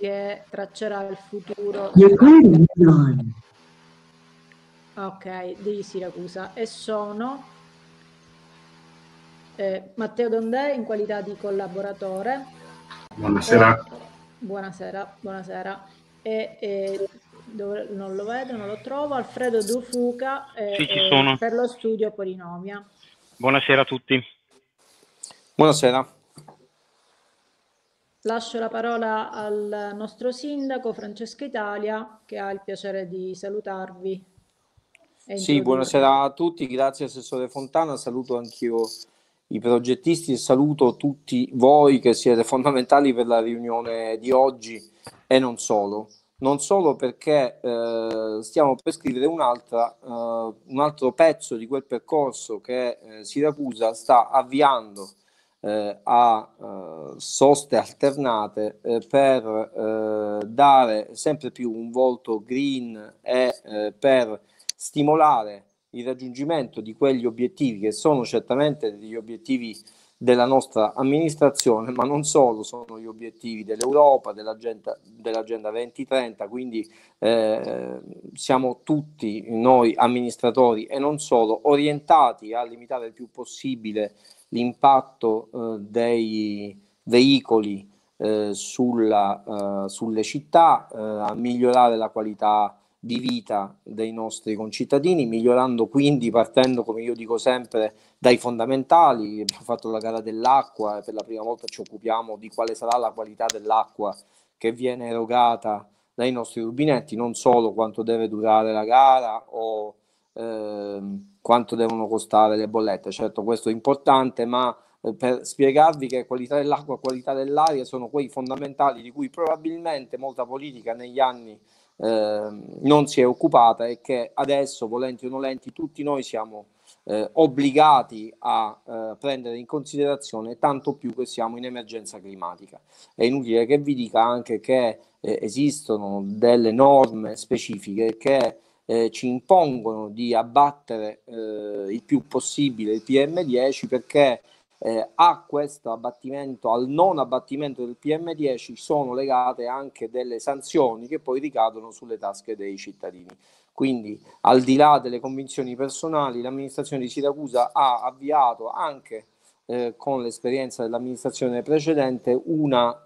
che traccerà il futuro di Siracusa, e sono Matteo Dondè in qualità di collaboratore. Buonasera. Buonasera. Non lo vedo, non lo trovo. Alfredo Dufuca Sì, ci sono. Per lo studio Polinomia. Buonasera a tutti. Buonasera. Lascio la parola al nostro sindaco Francesco Italia, che ha il piacere di salutarvi. Sì, buonasera a tutti, grazie Assessore Fontana, saluto anch'io i progettisti e saluto tutti voi che siete fondamentali per la riunione di oggi e non solo. Non solo perché stiamo per scrivere un altro pezzo di quel percorso che Siracusa sta avviando a soste alternate per dare sempre più un volto green e per stimolare il raggiungimento di quegli obiettivi che sono certamente degli obiettivi della nostra amministrazione, ma non solo, sono gli obiettivi dell'Europa, dell'agenda 2030, quindi siamo tutti noi amministratori e non solo orientati a limitare il più possibile l'impatto dei veicoli sulle città, a migliorare la qualità di vita dei nostri concittadini, migliorando quindi, partendo, come io dico sempre, dai fondamentali. Abbiamo fatto la gara dell'acqua e per la prima volta ci occupiamo di quale sarà la qualità dell'acqua che viene erogata dai nostri rubinetti, non solo quanto deve durare la gara o quanto devono costare le bollette. Certo, questo è importante, ma per spiegarvi che qualità dell'acqua e qualità dell'aria sono quei fondamentali di cui probabilmente molta politica negli anni non si è occupata e che adesso, volenti o nolenti, tutti noi siamo obbligati a prendere in considerazione, tanto più che siamo in emergenza climatica. È inutile che vi dica anche che esistono delle norme specifiche che ci impongono di abbattere il più possibile il PM10, perché a questo abbattimento, al non abbattimento del PM10, sono legate anche delle sanzioni che poi ricadono sulle tasche dei cittadini. Quindi, al di là delle convinzioni personali, l'amministrazione di Siracusa ha avviato anche con l'esperienza dell'amministrazione precedente una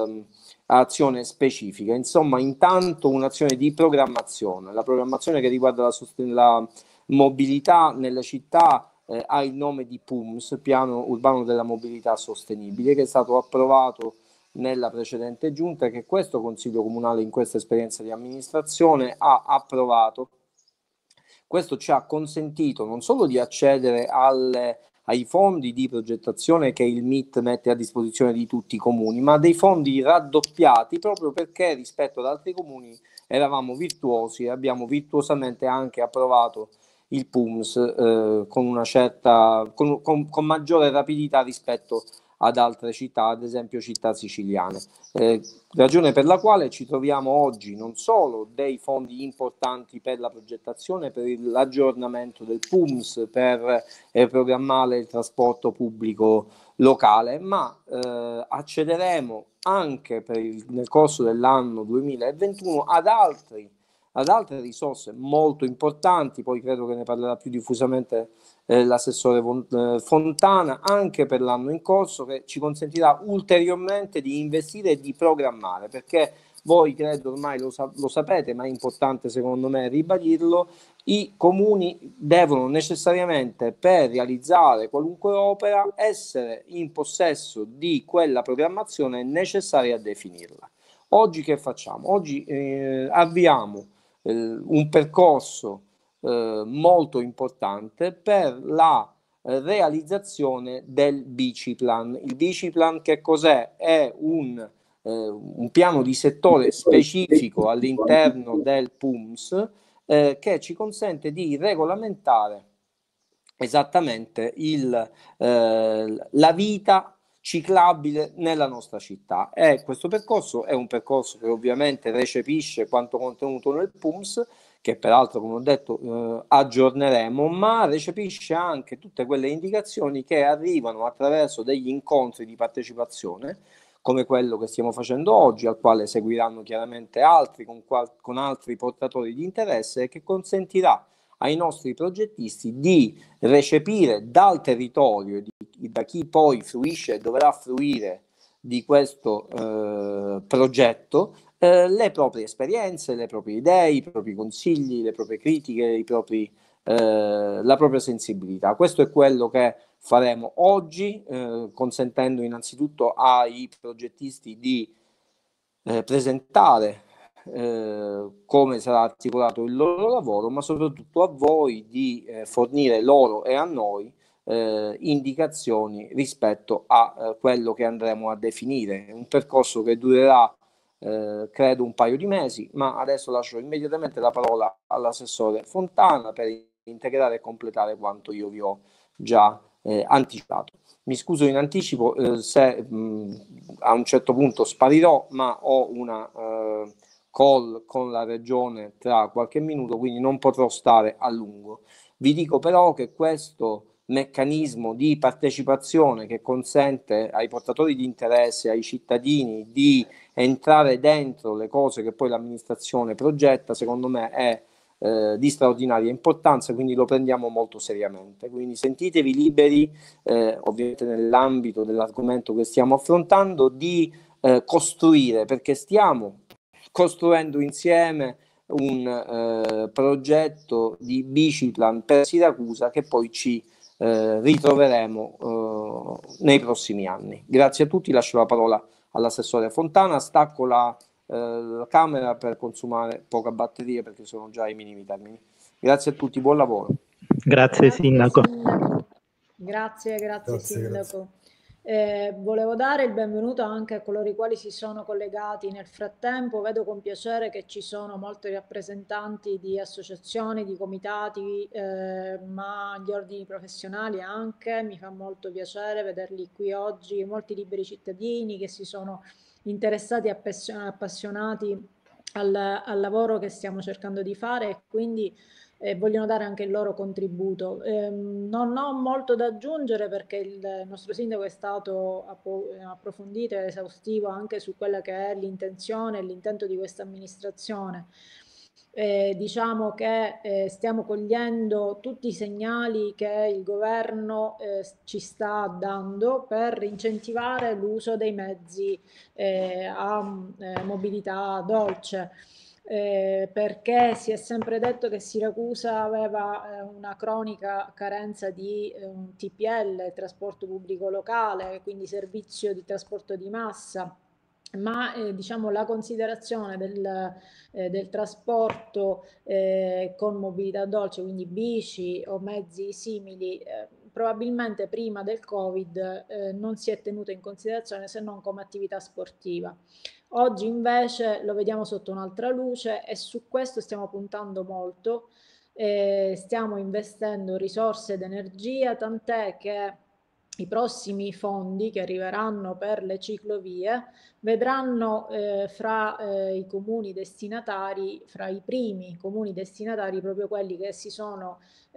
azione specifica. Insomma, intanto un'azione di programmazione, la programmazione che riguarda la mobilità nelle città ha il nome di PUMS, Piano Urbano della Mobilità Sostenibile, che è stato approvato nella precedente giunta, che questo Consiglio Comunale in questa esperienza di amministrazione ha approvato. Questo ci ha consentito non solo di accedere ai fondi di progettazione che il MIT mette a disposizione di tutti i comuni, ma dei fondi raddoppiati proprio perché rispetto ad altri comuni eravamo virtuosi e abbiamo virtuosamente anche approvato il PUMS con una certa, con maggiore rapidità rispetto ad altre città, ad esempio città siciliane. Ragione per la quale ci troviamo oggi non solo dei fondi importanti per la progettazione, per l'aggiornamento del PUMS, per programmare il trasporto pubblico locale, ma accederemo anche nel corso dell'anno 2021 ad altre risorse molto importanti. Poi credo che ne parlerà più diffusamente l'assessore Fontana, anche per l'anno in corso, che ci consentirà ulteriormente di investire e di programmare, perché voi credo ormai lo sapete, ma è importante secondo me ribadirlo: i comuni devono necessariamente, per realizzare qualunque opera, essere in possesso di quella programmazione necessaria a definirla. Oggi che facciamo? Oggi avviamo un percorso molto importante per la realizzazione del Biciplan. Il Biciplan che cos'è? È un piano di settore specifico all'interno del PUMS che ci consente di regolamentare esattamente la vita ciclabile nella nostra città. E questo percorso è un percorso che ovviamente recepisce quanto contenuto nel PUMS, che peraltro, come ho detto, aggiorneremo, ma recepisce anche tutte quelle indicazioni che arrivano attraverso degli incontri di partecipazione come quello che stiamo facendo oggi, al quale seguiranno chiaramente altri con altri portatori di interesse, e che consentirà ai nostri progettisti di recepire dal territorio, da chi poi fruisce e dovrà fruire di questo progetto, le proprie esperienze, le proprie idee, i propri consigli, le proprie critiche, la propria sensibilità. Questo è quello che faremo oggi, consentendo innanzitutto ai progettisti di presentare come sarà articolato il loro lavoro, ma soprattutto a voi di fornire loro e a noi indicazioni rispetto a quello che andremo a definire. Un percorso che durerà credo un paio di mesi, ma adesso lascio immediatamente la parola all'assessore Fontana per integrare e completare quanto io vi ho già anticipato. Mi scuso in anticipo se a un certo punto sparirò, ma ho una call con la regione tra qualche minuto, quindi non potrò stare a lungo. Vi dico però che questo meccanismo di partecipazione che consente ai portatori di interesse, ai cittadini di entrare dentro le cose che poi l'amministrazione progetta, secondo me è di straordinaria importanza, quindi lo prendiamo molto seriamente. Quindi sentitevi liberi, ovviamente nell'ambito dell'argomento che stiamo affrontando, di costruire, perché stiamo costruendo insieme un progetto di biciplan per Siracusa che poi ci ritroveremo nei prossimi anni. Grazie a tutti, lascio la parola all'assessore Fontana, stacco la camera per consumare poca batteria perché sono già ai minimi termini. Grazie a tutti, buon lavoro. Grazie Sindaco. Grazie Sindaco. Volevo dare il benvenuto anche a coloro i quali si sono collegati nel frattempo. Vedo con piacere che ci sono molti rappresentanti di associazioni, di comitati, ma gli ordini professionali anche. Mi fa molto piacere vederli qui oggi, molti liberi cittadini che si sono interessati e appassionati al lavoro che stiamo cercando di fare, e quindi vogliono dare anche il loro contributo. Non ho molto da aggiungere perché il nostro sindaco è stato approfondito ed esaustivo anche su quella che è l'intenzione e l'intento di questa amministrazione. Diciamo che stiamo cogliendo tutti i segnali che il governo ci sta dando per incentivare l'uso dei mezzi a mobilità dolce. Perché si è sempre detto che Siracusa aveva una cronica carenza di un TPL, trasporto pubblico locale, quindi servizio di trasporto di massa, ma diciamo la considerazione del trasporto con mobilità dolce, quindi bici o mezzi simili, probabilmente prima del Covid non si è tenuto in considerazione se non come attività sportiva. Oggi invece lo vediamo sotto un'altra luce e su questo stiamo puntando molto, stiamo investendo risorse ed energia, tant'è che i prossimi fondi che arriveranno per le ciclovie vedranno fra i comuni destinatari, fra i primi comuni destinatari, proprio quelli che si sono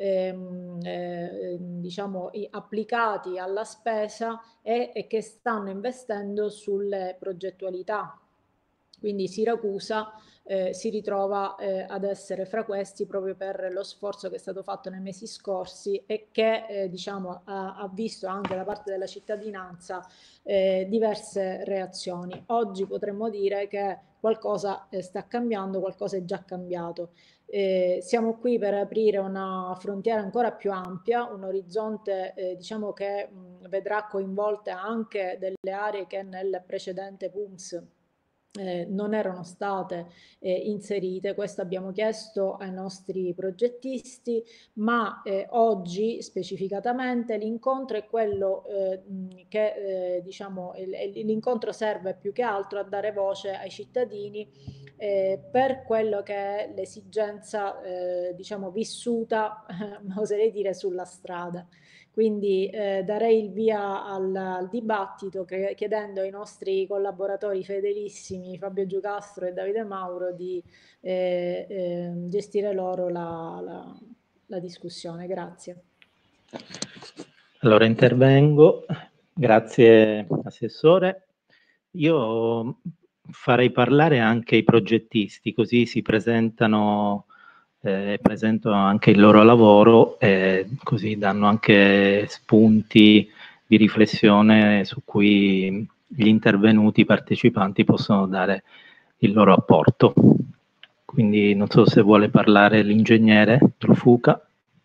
diciamo applicati alla spesa e che stanno investendo sulle progettualità. Quindi Siracusa si ritrova ad essere fra questi proprio per lo sforzo che è stato fatto nei mesi scorsi e che diciamo, ha visto anche da parte della cittadinanza diverse reazioni. Oggi potremmo dire che qualcosa sta cambiando, qualcosa è già cambiato. Siamo qui per aprire una frontiera ancora più ampia, un orizzonte diciamo che vedrà coinvolte anche delle aree che nel precedente PUMS non erano state inserite. Questo abbiamo chiesto ai nostri progettisti, ma oggi specificatamente l'incontro è quello che diciamo l'incontro serve più che altro a dare voce ai cittadini per quello che è l'esigenza diciamo vissuta, oserei dire, sulla strada. Quindi darei il via al dibattito chiedendo ai nostri collaboratori fedelissimi Fabio Giucastro e Davide Mauro di gestire loro la discussione. Grazie. Allora intervengo. Grazie Assessore. Io farei parlare anche i progettisti, così si presentano, presentano anche il loro lavoro e così danno anche spunti di riflessione su cui gli intervenuti partecipanti possono dare il loro apporto. Quindi non so se vuole parlare l'ingegnere Trufuca.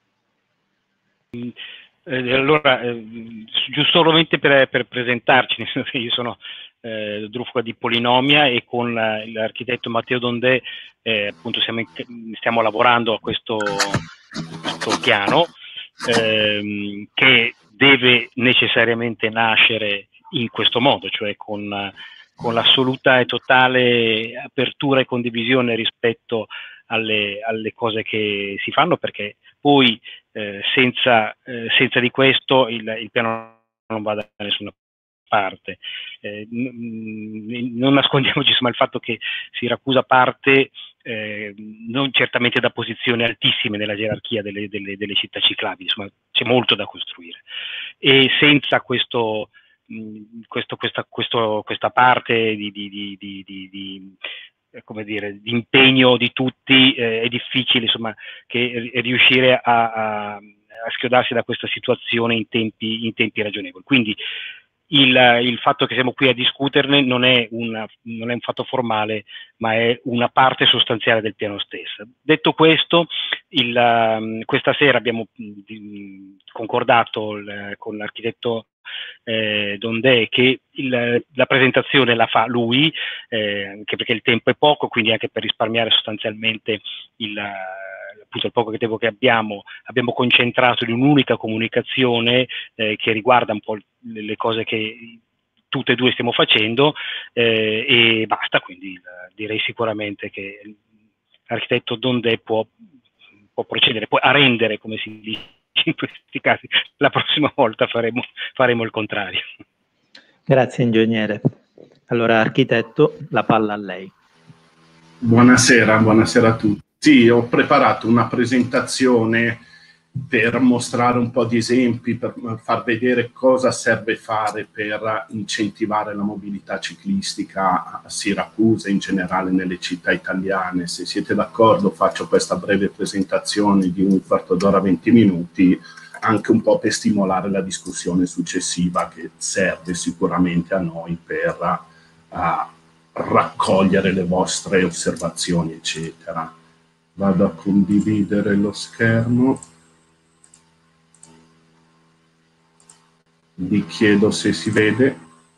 Allora, giusto solamente per presentarci, nel senso che io sono Trufuca di Polinomia e con l'architetto Matteo Dondè appunto stiamo lavorando a questo piano che deve necessariamente nascere in questo modo, cioè con l'assoluta e totale apertura e condivisione rispetto alle cose che si fanno, perché poi senza di questo il piano non va da nessuna parte. Non nascondiamoci insomma il fatto che Siracusa parte non certamente da posizioni altissime nella gerarchia delle città ciclabili, insomma c'è molto da costruire e senza questa parte come dire, di impegno di tutti è difficile insomma che riuscire a schiodarsi da questa situazione in tempi ragionevoli. Quindi il fatto che siamo qui a discuterne non è un fatto formale, ma è una parte sostanziale del piano stesso. Detto questo, questa sera abbiamo concordato con l'architetto Dondè che la presentazione la fa lui, anche perché il tempo è poco, quindi anche per risparmiare sostanzialmente appunto il poco tempo che abbiamo concentrato in un'unica comunicazione che riguarda un po' le cose che tutte e due stiamo facendo e basta, quindi direi sicuramente che l'architetto Dondè può procedere, può arrendere, come si dice in questi casi. La prossima volta faremo il contrario. Grazie ingegnere. Allora architetto, la palla a lei. Buonasera a tutti. Sì, ho preparato una presentazione per mostrare un po' di esempi, per far vedere cosa serve fare per incentivare la mobilità ciclistica a Siracusa e in generale nelle città italiane. Se siete d'accordo faccio questa breve presentazione di un quarto d'ora, 20 minuti, anche un po' per stimolare la discussione successiva che serve sicuramente a noi per raccogliere le vostre osservazioni, eccetera. Vado a condividere lo schermo. Vi chiedo se si vede.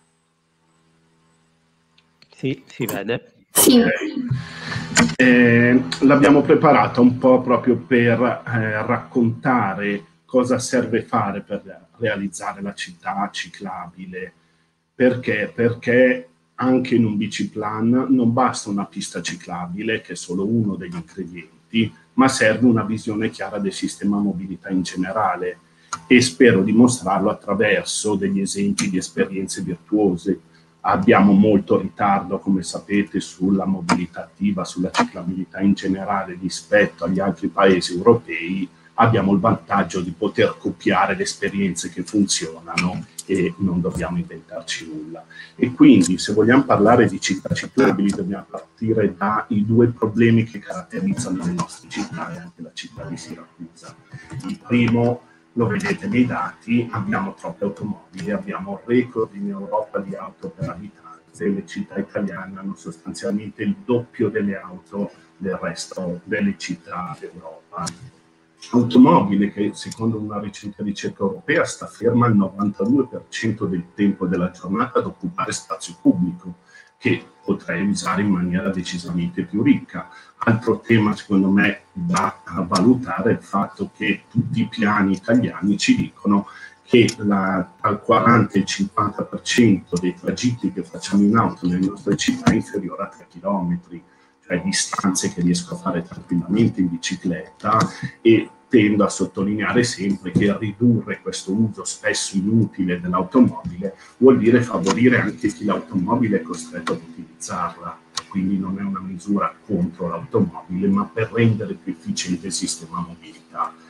Sì, si vede. Sì. Okay. L'abbiamo preparata un po' proprio per raccontare cosa serve fare per realizzare la città ciclabile. Perché? Perché anche in un biciplan non basta una pista ciclabile, che è solo uno degli ingredienti, ma serve una visione chiara del sistema mobilità in generale e spero dimostrarlo attraverso degli esempi di esperienze virtuose. Abbiamo molto ritardo, come sapete, sulla mobilità attiva, sulla ciclabilità in generale rispetto agli altri paesi europei. Abbiamo il vantaggio di poter copiare le esperienze che funzionano e non dobbiamo inventarci nulla. E quindi, se vogliamo parlare di città ciclabili, dobbiamo partire dai due problemi che caratterizzano le nostre città e anche la città di Siracusa. Il primo, lo vedete nei dati, abbiamo troppe automobili, abbiamo record in Europa di auto per abitante, le città italiane hanno sostanzialmente il doppio delle auto del resto delle città d'Europa. Automobile che secondo una recente ricerca europea sta ferma il 92% del tempo della giornata ad occupare spazio pubblico, che potrei usare in maniera decisamente più ricca. Altro tema secondo me da valutare è il fatto che tutti i piani italiani ci dicono che al 40 e il 50% dei tragitti che facciamo in auto nelle nostre città è inferiore a 3 km, cioè distanze che riesco a fare tranquillamente in bicicletta, e tendo a sottolineare sempre che ridurre questo uso spesso inutile dell'automobile vuol dire favorire anche chi l'automobile è costretto ad utilizzarla. Quindi non è una misura contro l'automobile, ma per rendere più efficiente il sistema mobilità.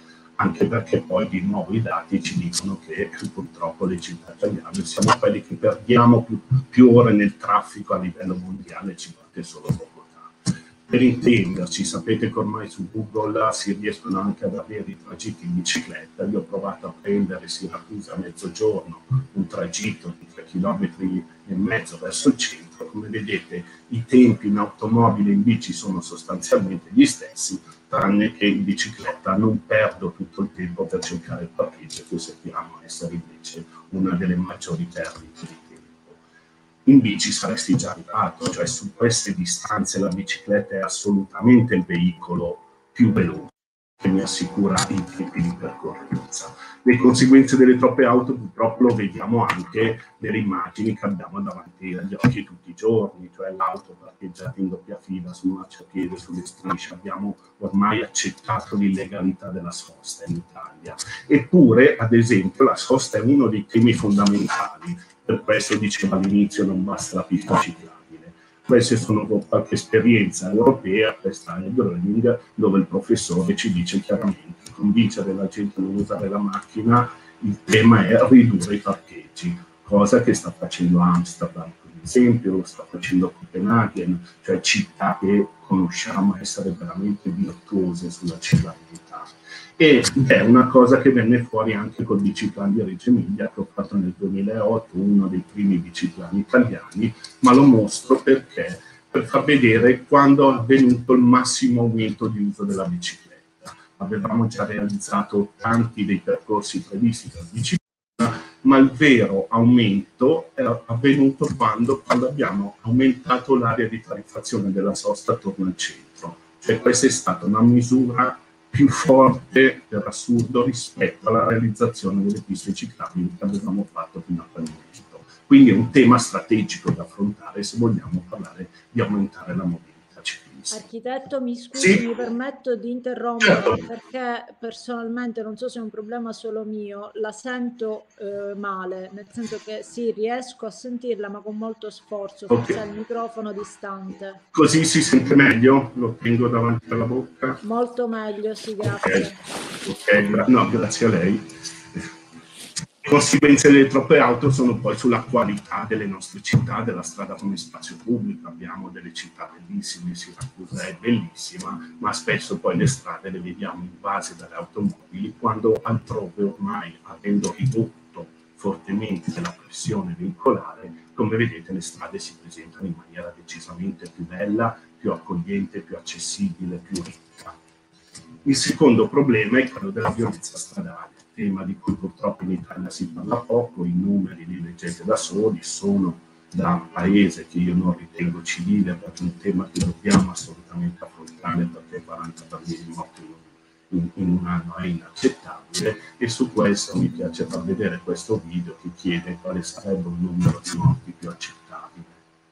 anche perché poi di nuovo i dati ci dicono che purtroppo le città italiane siamo quelli che perdiamo più ore nel traffico a livello mondiale, ci parte solo Bogotà. Per intenderci, sapete che ormai su Google si riescono anche ad avere i tragitti in bicicletta. Io ho provato a prendere Siracusa a mezzogiorno, un tragitto di 3,5 km verso il centro. Come vedete, i tempi in automobile e in bici sono sostanzialmente gli stessi, tranne che in bicicletta non perdo tutto il tempo per cercare il parcheggio, che sappiamo essere invece una delle maggiori perdite di tempo. In bici saresti già arrivato, cioè su queste distanze la bicicletta è assolutamente il veicolo più veloce che mi assicura i tempi di percorrenza. Le conseguenze delle troppe auto purtroppo lo vediamo anche nelle immagini che abbiamo davanti agli occhi tutti i giorni, cioè l'auto parcheggiata in doppia fila sul marciapiede, sulle strisce. Abbiamo ormai accettato l'illegalità della sosta in Italia. Eppure, ad esempio, la sosta è uno dei temi fondamentali. Per questo dicevo all'inizio non basta la pista ciclabile. Queste sono qualche esperienza europea, questa è Groening, dove il professore ci dice chiaramente: convincere la gente a non usare la macchina, il tema è ridurre i parcheggi, cosa che sta facendo Amsterdam, per esempio, lo sta facendo Copenaghen, cioè città che conosciamo essere veramente virtuose sulla ciclabilità. Ed è una cosa che venne fuori anche col biciplan di Reggio Emilia, che ho fatto nel 2008, uno dei primi biciplan italiani, ma lo mostro perché per far vedere quando è avvenuto il massimo aumento di uso della bicicletta. Avevamo già realizzato tanti dei percorsi previsti per bicicletta, ma il vero aumento è avvenuto quando abbiamo aumentato l'area di tariffazione della sosta attorno al centro. Cioè questa è stata una misura più forte, per assurdo, rispetto alla realizzazione delle piste ciclabili che avevamo fatto fino a quel momento. Quindi è un tema strategico da affrontare se vogliamo parlare di aumentare la mobilità ciclistica. Architetto, mi scusi, sì? mi permetto di interrompere, certo. Perché personalmente, non so se è un problema solo mio, la sento male, nel senso che sì, riesco a sentirla ma con molto sforzo, forse ha il microfono distante. Così si sente meglio? Lo tengo davanti alla bocca? Molto meglio, sì, grazie. No, grazie a lei. Le conseguenze delle troppe auto sono poi sulla qualità delle nostre città, della strada come spazio pubblico. Abbiamo delle città bellissime, Siracusa è bellissima, ma spesso poi le strade le vediamo invase dalle automobili, quando altrove ormai, avendo ridotto fortemente la pressione veicolare, come vedete le strade si presentano in maniera decisamente più bella, più accogliente, più accessibile, più ricca. Il secondo problema è quello della violenza stradale, tema di cui purtroppo in Italia si parla poco. I numeri li leggete da soli, sono da un paese che io non ritengo civile, perché è un tema che dobbiamo assolutamente affrontare, perché 40 bambini morti in un anno è inaccettabile, e su questo mi piace far vedere questo video che chiede quale sarebbe un numero di morti più accettabile.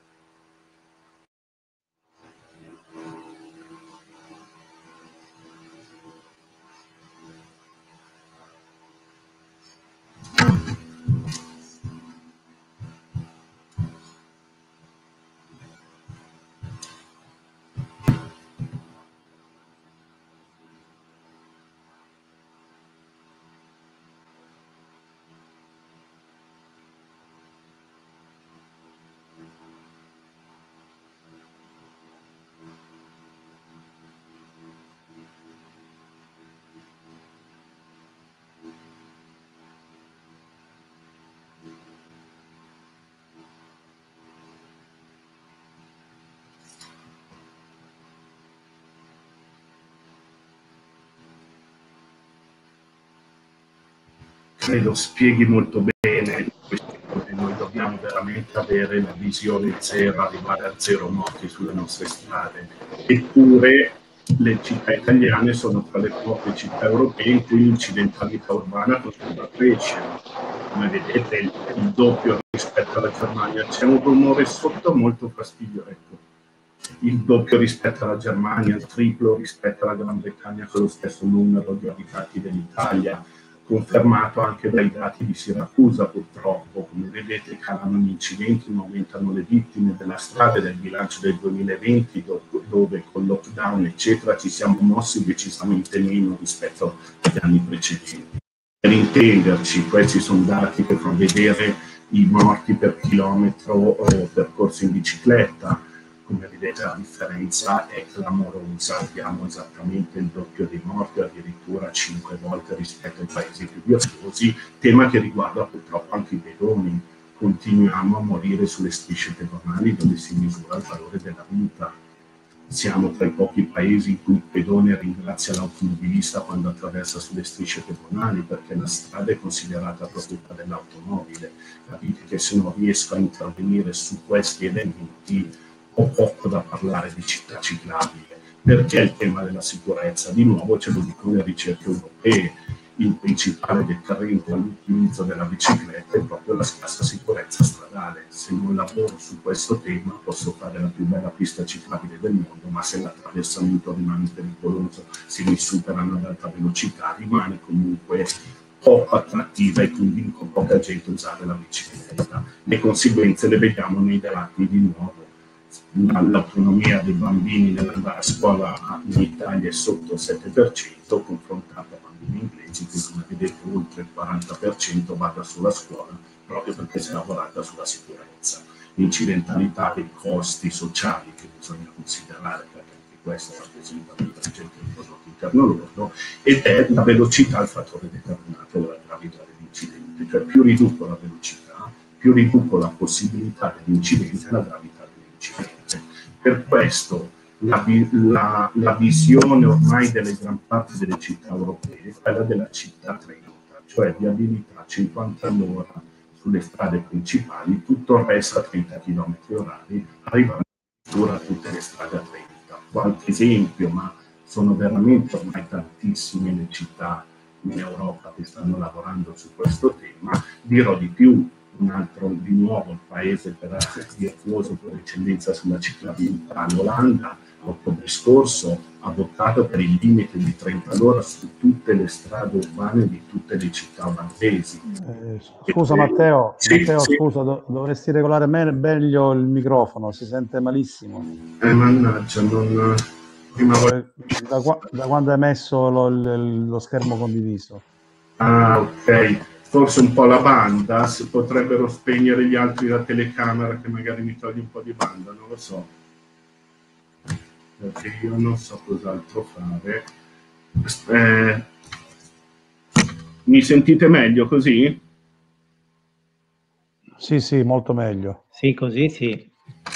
Credo spieghi molto bene questo, che noi dobbiamo veramente avere la visione zero, arrivare a zero morti sulle nostre strade. Eppure le città italiane sono tra le poche città europee in cui l'incidentalità urbana continua a crescere. Come vedete il doppio rispetto alla Germania. C'è un rumore sotto molto fastidioso, ecco. Il doppio rispetto alla Germania, il triplo rispetto alla Gran Bretagna con lo stesso numero di abitanti dell'Italia, confermato anche dai dati di Siracusa. Purtroppo, come vedete, calano gli incidenti, aumentano le vittime della strada, del bilancio del 2020, dove con lockdown eccetera ci siamo mossi decisamente meno rispetto agli anni precedenti. Per intenderci, questi sono dati che fanno vedere i morti per chilometro percorso in bicicletta. Come vedete la differenza è clamorosa, abbiamo esattamente il doppio dei morti, addirittura 5 volte rispetto ai paesi più virtuosi, tema che riguarda purtroppo anche i pedoni. Continuiamo a morire sulle strisce pedonali dove si misura il valore della vita. Siamo tra i pochi paesi in cui il pedone ringrazia l'automobilista quando attraversa sulle strisce pedonali, perché la strada è considerata proprietà dell'automobile. Capite che se non riesco a intervenire su questi elementi ho poco da parlare di città ciclabile. Perché il tema della sicurezza? Di nuovo ce lo dicono le ricerche europee. Il principale deterrente all'utilizzo della bicicletta è proprio la scarsa sicurezza stradale. Se non lavoro su questo tema posso fare la più bella pista ciclabile del mondo, ma se l'attraversamento rimane pericoloso, se mi superano ad alta velocità, rimane comunque poco attrattiva e quindi con poca gente usare la bicicletta. Le conseguenze le vediamo nei dati di nuovo. L'autonomia dei bambini nell'andare a scuola in Italia è sotto il 7%, confrontato a bambini inglesi che, come vedete, oltre il 40% va da sola a scuola proprio perché si è lavorata sulla sicurezza. L'incidentalità dei costi sociali che bisogna considerare, perché anche questo rappresenta il 20% del prodotto interno lordo, ed è la velocità il fattore determinante della gravità dell'incidente. Cioè più riduco la velocità, più riduco la possibilità dell'incidente e la gravità. Per questo la visione ormai delle gran parte delle città europee è quella della città 30, cioè viabilità 50 all'ora sulle strade principali, tutto il resto a 30 km/h, arrivando addirittura a tutte le strade a 30. Qualche esempio, ma sono veramente ormai tantissime le città in Europa che stanno lavorando su questo tema. Dirò di più. Un altro, di nuovo, il paese virtuoso per eccellenza sulla ciclabilità, l'Olanda, l'ottobre scorso ha votato per il limite di 30 all'ora su tutte le strade urbane di tutte le città olandesi. Scusa Matteo, scusa, dovresti regolare meglio il microfono, si sente malissimo. Mannaggia, non... Da quando hai messo lo schermo condiviso? Ah, ok. Forse un po' la banda, si potrebbero spegnere gli altri la telecamera che magari mi toglie un po' di banda, non lo so. Perché io non so cos'altro fare. Mi sentite meglio così? Sì, molto meglio. Sì, così sì.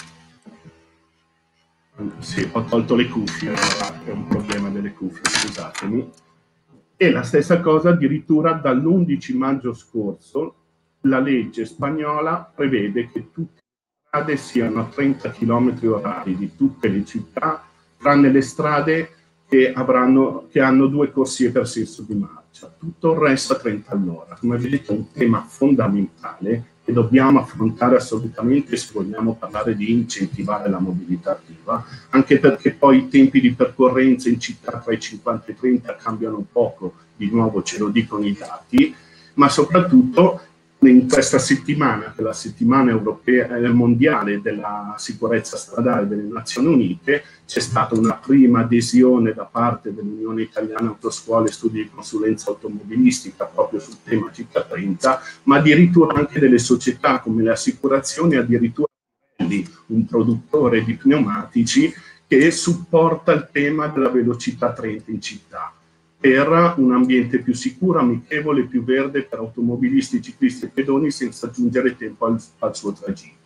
Sì, ho tolto le cuffie, allora è un problema delle cuffie, scusatemi. E la stessa cosa addirittura dall'11 maggio scorso la legge spagnola prevede che tutte le strade siano a 30 km/h di tutte le città, tranne le strade che hanno 2 corsie per senso di marcia. Tutto il resto a 30 all'ora. Come vedete è un tema fondamentale che dobbiamo affrontare assolutamente se vogliamo parlare di incentivare la mobilità attiva, anche perché poi i tempi di percorrenza in città tra i 50 e i 30 cambiano poco, di nuovo ce lo dicono i dati, ma soprattutto in questa settimana, che è la settimana europea mondiale della sicurezza stradale delle Nazioni Unite, c'è stata una prima adesione da parte dell'Unione Italiana Autoscuole e Studi di Consulenza Automobilistica proprio sul tema Città 30, ma addirittura anche delle società come le assicurazioni, addirittura un produttore di pneumatici che supporta il tema della velocità 30 in città, per un ambiente più sicuro, amichevole, più verde per automobilisti, ciclisti e pedoni senza aggiungere tempo al suo tragitto.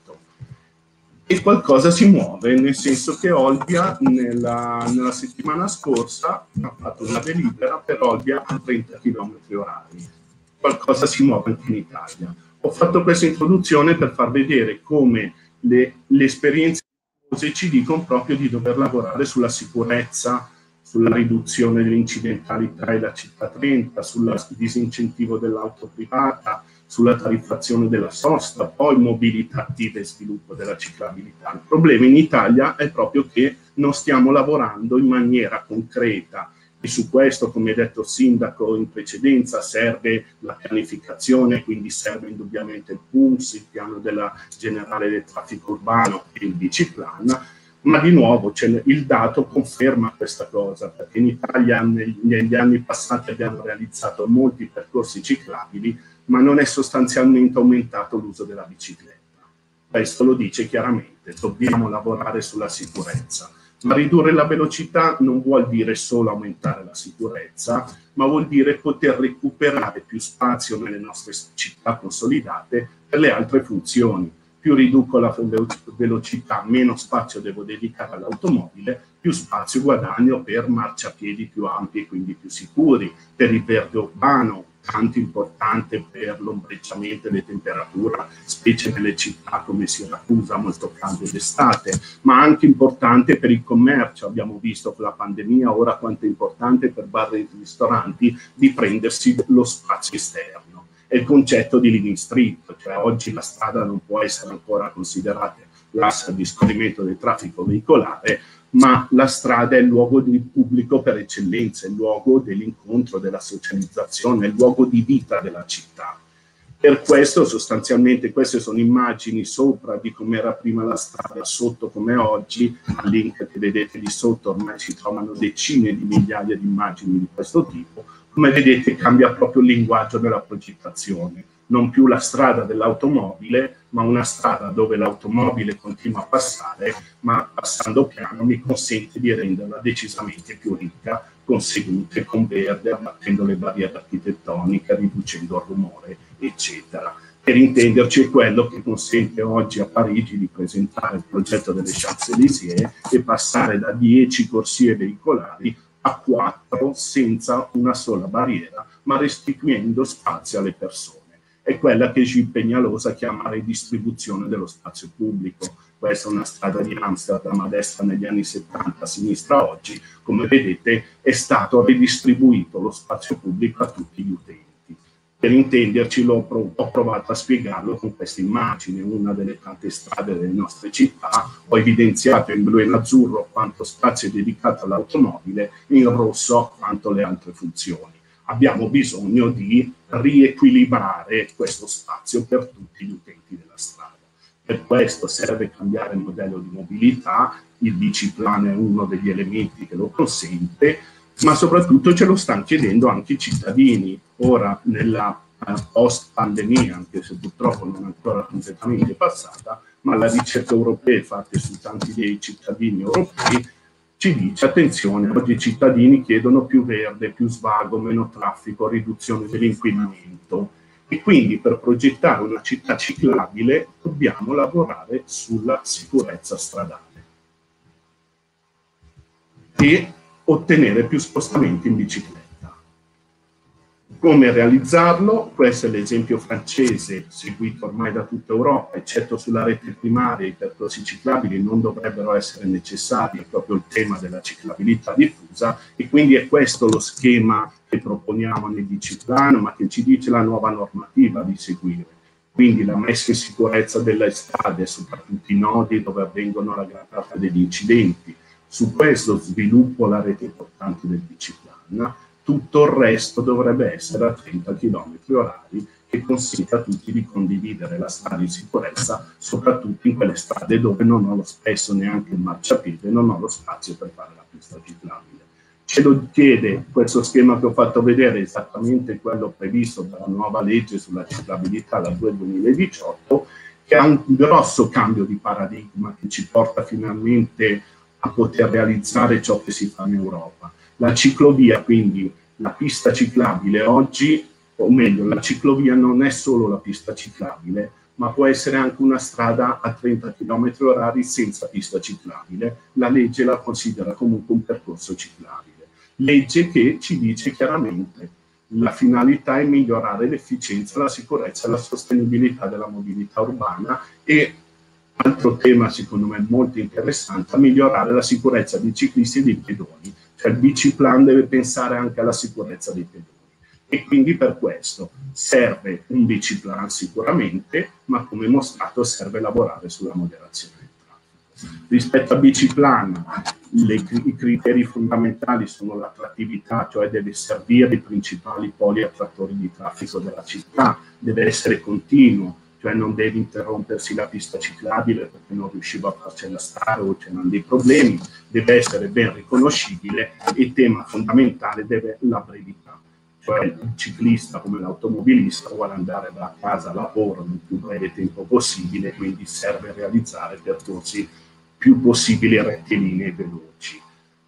E qualcosa si muove, nel senso che Olbia nella settimana scorsa ha fatto una delibera per Olbia a 30 km/h. Qualcosa si muove anche in Italia. Ho fatto questa introduzione per far vedere come le esperienze ci dicono proprio di dover lavorare sulla sicurezza, sulla riduzione dell'incidentalità e la città 30, sul disincentivo dell'auto privata, sulla tariffazione della sosta, poi mobilità attiva e sviluppo della ciclabilità. Il problema in Italia è proprio che non stiamo lavorando in maniera concreta e su questo, come ha detto il sindaco in precedenza, serve la pianificazione, quindi serve indubbiamente il PUMS, il piano generale del traffico urbano e il biciplan, Ma di nuovo il dato conferma questa cosa, perché in Italia negli anni passati abbiamo realizzato molti percorsi ciclabili, ma non è sostanzialmente aumentato l'uso della bicicletta. Questo lo dice chiaramente, dobbiamo lavorare sulla sicurezza. Ma ridurre la velocità non vuol dire solo aumentare la sicurezza, ma vuol dire poter recuperare più spazio nelle nostre città consolidate per le altre funzioni. Più riduco la velocità, meno spazio devo dedicare all'automobile, più spazio guadagno per marciapiedi più ampi e quindi più sicuri, per il verde urbano, tanto importante per l'ombreggiamento delle temperature, specie nelle città come Siracusa, molto calde d'estate, ma anche importante per il commercio. Abbiamo visto con la pandemia ora quanto è importante per bar e ristoranti di prendersi lo spazio esterno. È il concetto di living street, cioè oggi la strada non può essere ancora considerata l'asse di scorrimento del traffico veicolare, ma la strada è il luogo di pubblico per eccellenza, è il luogo dell'incontro, della socializzazione, è il luogo di vita della città. Per questo sostanzialmente queste sono immagini sopra di com'era prima la strada, sotto come oggi. Al link che vedete di sotto ormai si trovano decine di migliaia di immagini di questo tipo. Come vedete cambia proprio il linguaggio della progettazione, non più la strada dell'automobile, ma una strada dove l'automobile continua a passare, ma passando piano mi consente di renderla decisamente più ricca, con sedute, con verde, abbattendo le barriere architettoniche, riducendo il rumore, eccetera. Per intenderci è quello che consente oggi a Parigi di presentare il progetto delle Champs-Élysées e passare da 10 corsie veicolari a 4 senza una sola barriera, ma restituendo spazio alle persone. È quella che Gilles Peñalosa chiama redistribuzione dello spazio pubblico. Questa è una strada di Amsterdam a destra negli anni 70, a sinistra oggi. Come vedete è stato redistribuito lo spazio pubblico a tutti gli utenti. Per intenderci ho provato a spiegarlo con questa immagine, una delle tante strade delle nostre città. Ho evidenziato in blu e in azzurro quanto spazio è dedicato all'automobile, in rosso quanto alle altre funzioni. Abbiamo bisogno di riequilibrare questo spazio per tutti gli utenti della strada. Per questo serve cambiare il modello di mobilità, il biciplan è uno degli elementi che lo consente, ma soprattutto ce lo stanno chiedendo anche i cittadini. Ora, nella post-pandemia, anche se purtroppo non è ancora completamente passata, ma la ricerca europea fatta su tanti dei cittadini europei ci dice, attenzione, oggi i cittadini chiedono più verde, più svago, meno traffico, riduzione dell'inquinamento. E quindi per progettare una città ciclabile dobbiamo lavorare sulla sicurezza stradale e ottenere più spostamenti in bicicletta. Come realizzarlo? Questo è l'esempio francese seguito ormai da tutta Europa, eccetto sulla rete primaria i percorsi ciclabili non dovrebbero essere necessari, è proprio il tema della ciclabilità diffusa e quindi è questo lo schema che proponiamo nel biciplan, ma che ci dice la nuova normativa di seguire. Quindi la messa in sicurezza delle strade, soprattutto i nodi dove avvengono la gran parte degli incidenti. Su questo sviluppo la rete portante del biciplan. Tutto il resto dovrebbe essere a 30 km/h che consente a tutti di condividere la strada in sicurezza, soprattutto in quelle strade dove non ho spesso neanche il marciapiede, non ho lo spazio per fare la pista ciclabile. Ce lo chiede questo schema che ho fatto vedere, esattamente quello previsto dalla nuova legge sulla ciclabilità, la 2018, che ha un grosso cambio di paradigma che ci porta finalmente a poter realizzare ciò che si fa in Europa. La ciclovia, quindi la pista ciclabile oggi, o meglio, la ciclovia non è solo la pista ciclabile, ma può essere anche una strada a 30 km/h senza pista ciclabile. La legge la considera comunque un percorso ciclabile. Legge che ci dice chiaramente la finalità è migliorare l'efficienza, la sicurezza e la sostenibilità della mobilità urbana e, altro tema secondo me molto interessante, migliorare la sicurezza dei ciclisti e dei pedoni. Cioè il biciplan deve pensare anche alla sicurezza dei pedoni. E quindi per questo serve un biciplan sicuramente, ma come mostrato serve lavorare sulla moderazione del traffico. Rispetto al biciplan, i criteri fondamentali sono l'attrattività, cioè deve servire i principali poli attrattori di traffico della città, deve essere continuo, cioè non deve interrompersi la pista ciclabile perché non riuscivo a farcela stare o c'erano dei problemi, deve essere ben riconoscibile e il tema fondamentale deve la brevità, cioè il ciclista come l'automobilista vuole andare da casa a lavoro nel più breve tempo possibile, quindi serve realizzare percorsi più possibili rettilinei e veloci.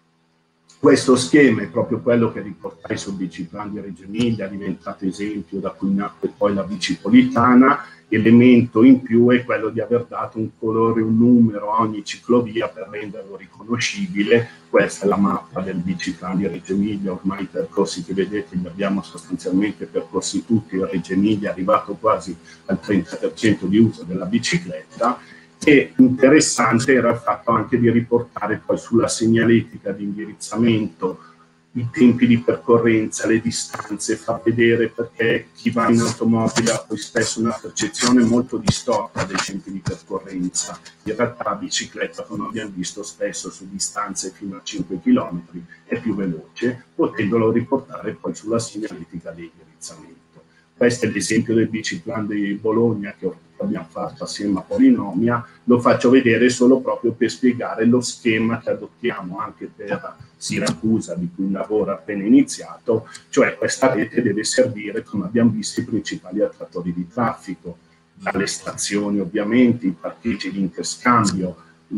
Questo schema è proprio quello che riportai sul biciplan di Reggio Emilia, è diventato esempio da cui nacque poi la bicipolitana. Elemento in più è quello di aver dato un colore, un numero a ogni ciclovia per renderlo riconoscibile. Questa è la mappa del biciplan di Reggio Emilia, ormai i percorsi che vedete li abbiamo sostanzialmente percorsi tutti, a Reggio Emilia è arrivato quasi al 30% di uso della bicicletta. E interessante era il fatto anche di riportare poi sulla segnaletica di indirizzamento i tempi di percorrenza, le distanze, fa vedere, perché chi va in automobile ha poi spesso una percezione molto distorta dei tempi di percorrenza. In realtà la bicicletta, come abbiamo visto spesso su distanze fino a 5 km, è più veloce, potendolo riportare poi sulla segnaletica di indirizzamento. Questo è l'esempio del biciplan di Bologna che abbiamo fatto assieme a Polinomia, lo faccio vedere solo proprio per spiegare lo schema che adottiamo anche per Siracusa, di cui il lavoro è appena iniziato, cioè questa rete deve servire, come abbiamo visto, i principali attrattori di traffico, dalle stazioni ovviamente, i parcheggi di interscambio,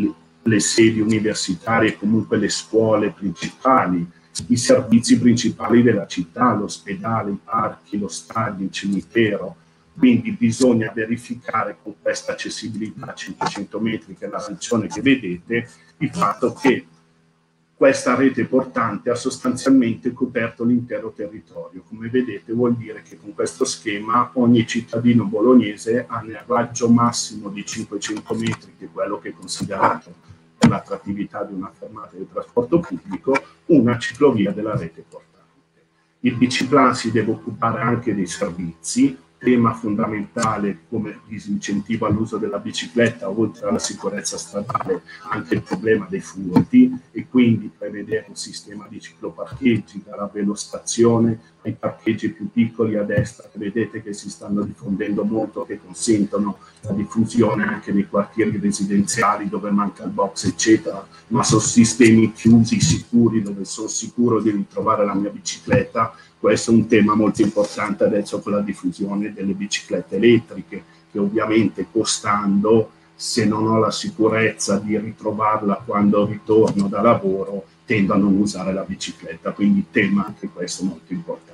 le sedi universitarie, comunque le scuole principali, i servizi principali della città, l'ospedale, i parchi, lo stadio, il cimitero. Quindi bisogna verificare con questa accessibilità a 500 metri, che è l'arancione che vedete, il fatto che questa rete portante ha sostanzialmente coperto l'intero territorio. Come vedete vuol dire che con questo schema ogni cittadino bolognese ha nel raggio massimo di 500 metri, che è quello che è considerato per l'attrattività di una fermata di trasporto pubblico, una ciclovia della rete portante. Il biciplan si deve occupare anche dei servizi, tema fondamentale come disincentivo all'uso della bicicletta, oltre alla sicurezza stradale, anche il problema dei furti, e quindi prevedere un sistema di cicloparcheggi dalla velostazione ai parcheggi più piccoli a destra, che vedete che si stanno diffondendo molto, che consentono la diffusione anche nei quartieri residenziali dove manca il box eccetera, ma sono sistemi chiusi, sicuri, dove sono sicuro di ritrovare la mia bicicletta. Questo è un tema molto importante adesso con la diffusione delle biciclette elettriche, che ovviamente costando, se non ho la sicurezza di ritrovarla quando ritorno da lavoro, tendo a non usare la bicicletta, quindi tema anche questo molto importante.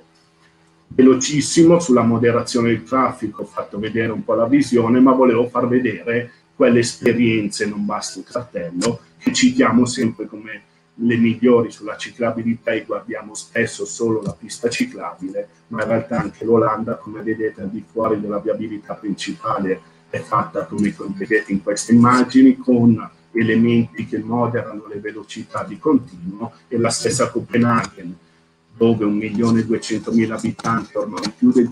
Velocissimo sulla moderazione del traffico, ho fatto vedere un po' la visione, ma volevo far vedere quelle esperienze, non basta un cartello, che citiamo sempre come le migliori sulla ciclabilità, e guardiamo spesso solo la pista ciclabile, ma in realtà anche l'Olanda, come vedete, al di fuori della viabilità principale è fatta, come vedete in queste immagini, con elementi che moderano le velocità di continuo, e la stessa Copenaghen, dove 1.200.000 abitanti, ormai più del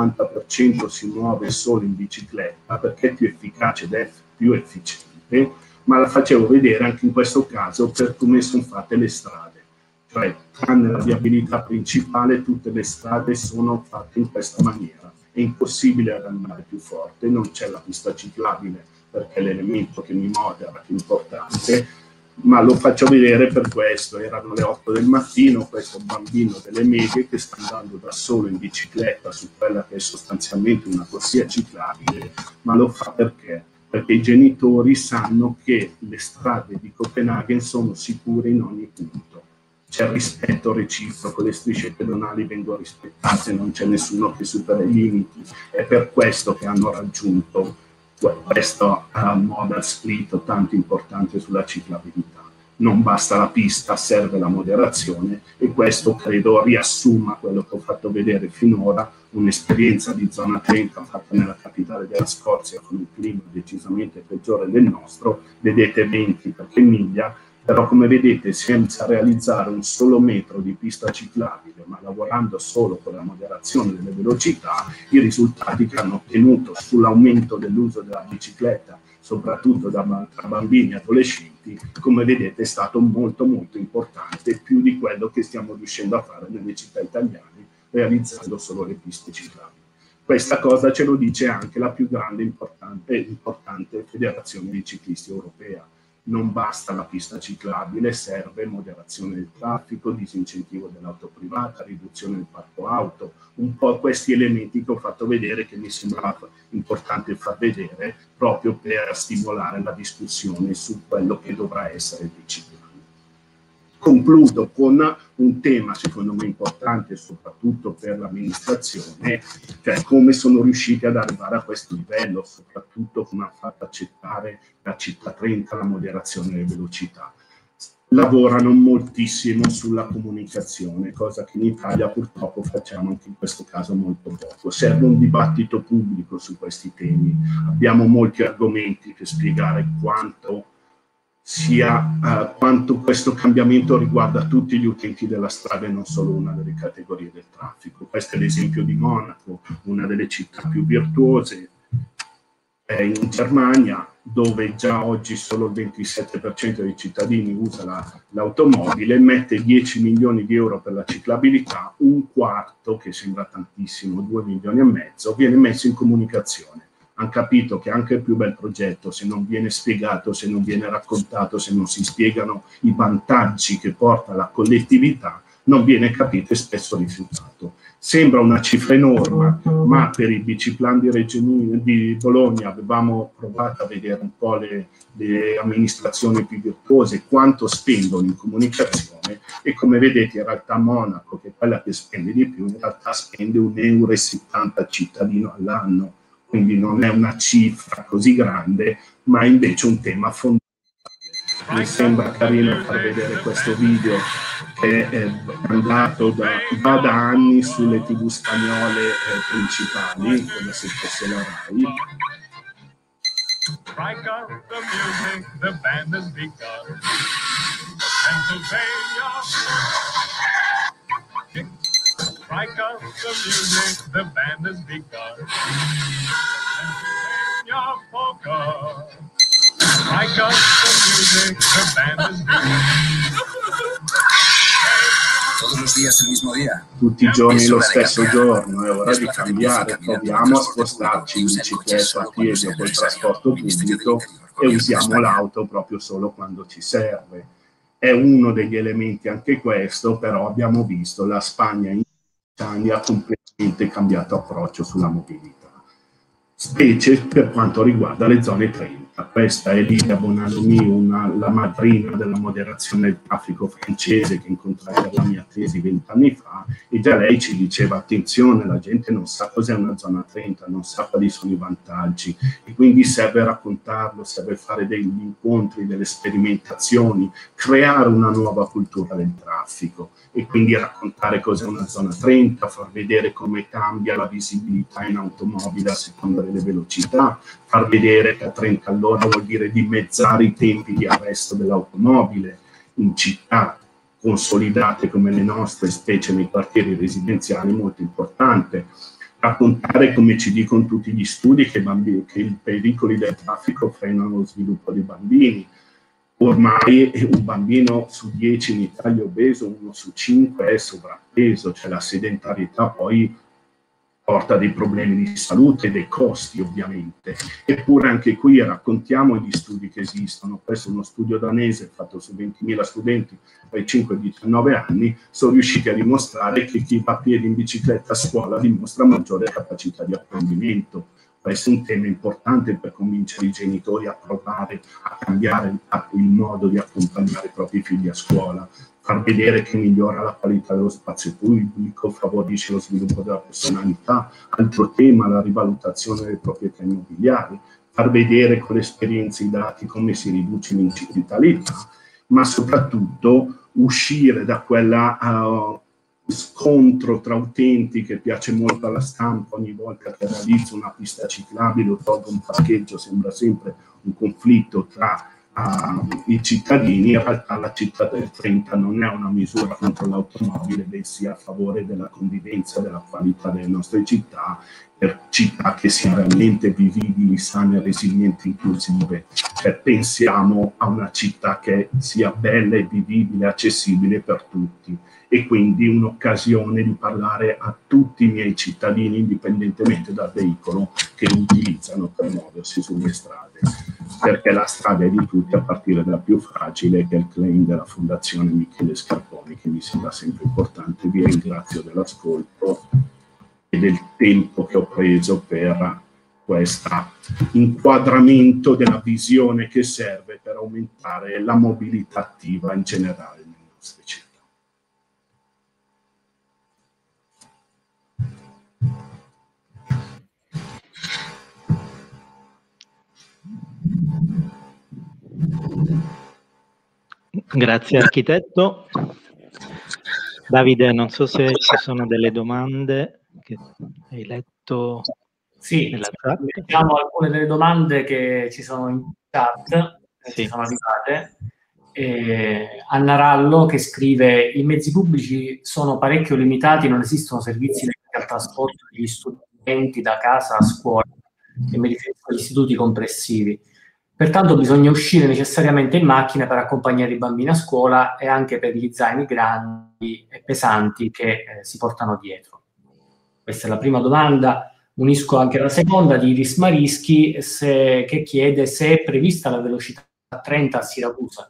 50% si muove solo in bicicletta, perché è più efficace ed è più efficiente, ma la facevo vedere anche in questo caso per come sono fatte le strade. Cioè, tranne la viabilità principale, tutte le strade sono fatte in questa maniera. È impossibile andare più forte, non c'è la pista ciclabile, perché è l'elemento che mi modera, che è importante, ma lo faccio vedere per questo. Erano le 8 del mattino, questo bambino delle medie che sta andando da solo in bicicletta su quella che è sostanzialmente una corsia ciclabile, ma lo fa perché? Perché i genitori sanno che le strade di Copenaghen sono sicure in ogni punto. C'è rispetto reciproco, le strisce pedonali vengono rispettate, non c'è nessuno che supera i limiti. È per questo che hanno raggiunto questo modal split tanto importante sulla ciclabilità. Non basta la pista, serve la moderazione, e questo credo riassuma quello che ho fatto vedere finora, un'esperienza di zona 30 fatta nella capitale della Scozia con un clima decisamente peggiore del nostro. Vedete 20 perché miglia, però come vedete senza realizzare un solo metro di pista ciclabile, ma lavorando solo con la moderazione delle velocità, i risultati che hanno ottenuto sull'aumento dell'uso della bicicletta, soprattutto tra bambini e adolescenti, come vedete è stato molto molto importante, più di quello che stiamo riuscendo a fare nelle città italiane, realizzando solo le piste ciclabili. Questa cosa ce lo dice anche la più grande e importante federazione dei ciclisti europea. Non basta la pista ciclabile, serve moderazione del traffico, disincentivo dell'auto privata, riduzione del parco auto, un po' questi elementi che ho fatto vedere, che mi sembrava importante far vedere proprio per stimolare la discussione su quello che dovrà essere il ciclismo. Concludo con un tema secondo me importante soprattutto per l'amministrazione, cioè come sono riusciti ad arrivare a questo livello, soprattutto come ha fatto accettare la città 30 la moderazione delle velocità. Lavorano moltissimo sulla comunicazione, cosa che in Italia purtroppo facciamo anche in questo caso molto poco. Serve un dibattito pubblico su questi temi. Abbiamo molti argomenti per spiegare quanto questo cambiamento riguarda tutti gli utenti della strada e non solo una delle categorie del traffico. Questo è l'esempio di Monaco, una delle città più virtuose in Germania, dove già oggi solo il 27% dei cittadini usa l'automobile, mette 10 milioni di euro per la ciclabilità, un quarto, che sembra tantissimo, 2 milioni e mezzo, viene messo in comunicazione. Hanno capito che anche il più bel progetto, se non viene spiegato, se non viene raccontato, se non si spiegano i vantaggi che porta la collettività, non viene capito e spesso rifiutato. Sembra una cifra enorme, ma per il biciplan di Bologna avevamo provato a vedere un po' le amministrazioni più virtuose, quanto spendono in comunicazione, e come vedete in realtà Monaco, che è quella che spende di più, in realtà spende 1,70 € cittadino all'anno. Quindi non è una cifra così grande, ma è invece un tema fondamentale. Mi sembra carino far vedere questo video che è andato da anni sulle TV spagnole principali, come se fosse la RAI. Strike up the music, the band has begun. Pennsylvania. Strike up the music, the band has begun. Pennsylvania polka. Strike up the music, the band has begun. Tutti i giorni lo stesso giorno, è ora di cambiare. Proviamo a spostarci in bicicletta, a piedi o col trasporto pubblico e usiamo l'auto proprio solo quando ci serve. È uno degli elementi anche questo, però abbiamo visto la Spagna in anni ha completamente cambiato approccio sulla mobilità, specie per quanto riguarda le zone 30. Questa è Lidia Bonanomi, la madrina della moderazione del traffico francese, che incontrai per la mia tesi 20 anni fa, e già lei ci diceva: attenzione, la gente non sa cos'è una zona 30, non sa quali sono i vantaggi, e quindi serve raccontarlo, serve fare degli incontri, delle sperimentazioni, creare una nuova cultura del traffico, e quindi raccontare cos'è una zona 30, far vedere come cambia la visibilità in automobile a seconda delle velocità, far vedere che a 30 all'ora vuol dire dimezzare i tempi di arresto dell'automobile in città consolidate come le nostre, specie nei quartieri residenziali, molto importante. Raccontare, come ci dicono tutti gli studi, che i pericoli del traffico frenano lo sviluppo dei bambini. Ormai un bambino su 10 in Italia è obeso, 1 su 5 è sovrappeso, cioè la sedentarietà poi porta dei problemi di salute e dei costi, ovviamente. Eppure anche qui raccontiamo gli studi che esistono. Questo è uno studio danese fatto su 20.000 studenti dai 5 ai 19 anni, sono riusciti a dimostrare che chi va a piedi in bicicletta a scuola dimostra maggiore capacità di apprendimento. Questo è un tema importante per convincere i genitori a provare a cambiare il modo di accompagnare i propri figli a scuola, far vedere che migliora la qualità dello spazio pubblico, favorisce lo sviluppo della personalità. Altro tema, la rivalutazione delle proprietà immobiliari, far vedere con le esperienze, i dati, come si riduce l'incivitalità, ma soprattutto uscire da quella scontro tra utenti che piace molto alla stampa. Ogni volta che realizzo una pista ciclabile o tolgo un parcheggio sembra sempre un conflitto tra ai cittadini. In realtà la città del 30 non è una misura contro l'automobile, bensì a favore della convivenza, della qualità delle nostre città, per città che siano realmente vivibili, sane, resilienti, inclusive. Cioè, pensiamo a una città che sia bella e vivibile, accessibile per tutti, e quindi un'occasione di parlare a tutti i miei cittadini, indipendentemente dal veicolo che utilizzano per muoversi sulle strade, perché la strada è di tutti, a partire dalla più fragile, che è il claim della Fondazione Michele Scarponi, che mi sembra sempre importante. Vi ringrazio dell'ascolto e del tempo che ho preso per questo inquadramento della visione che serve per aumentare la mobilità attiva in generale nelle nostre città. Grazie architetto. Davide, non so se ci sono delle domande che hai letto. Sì, diciamo alcune delle domande che ci sono in chat, ci sono arrivate. Anna Rallo che scrive: i mezzi pubblici sono parecchio limitati, non esistono servizi legati al trasporto degli studenti da casa a scuola, e mi riferisco agli istituti complessivi. Pertanto bisogna uscire necessariamente in macchina per accompagnare i bambini a scuola e anche per gli zaini grandi e pesanti che si portano dietro. Questa è la prima domanda. Unisco anche la seconda di Iris Marischi, che chiede se è prevista la velocità 30 a Siracusa.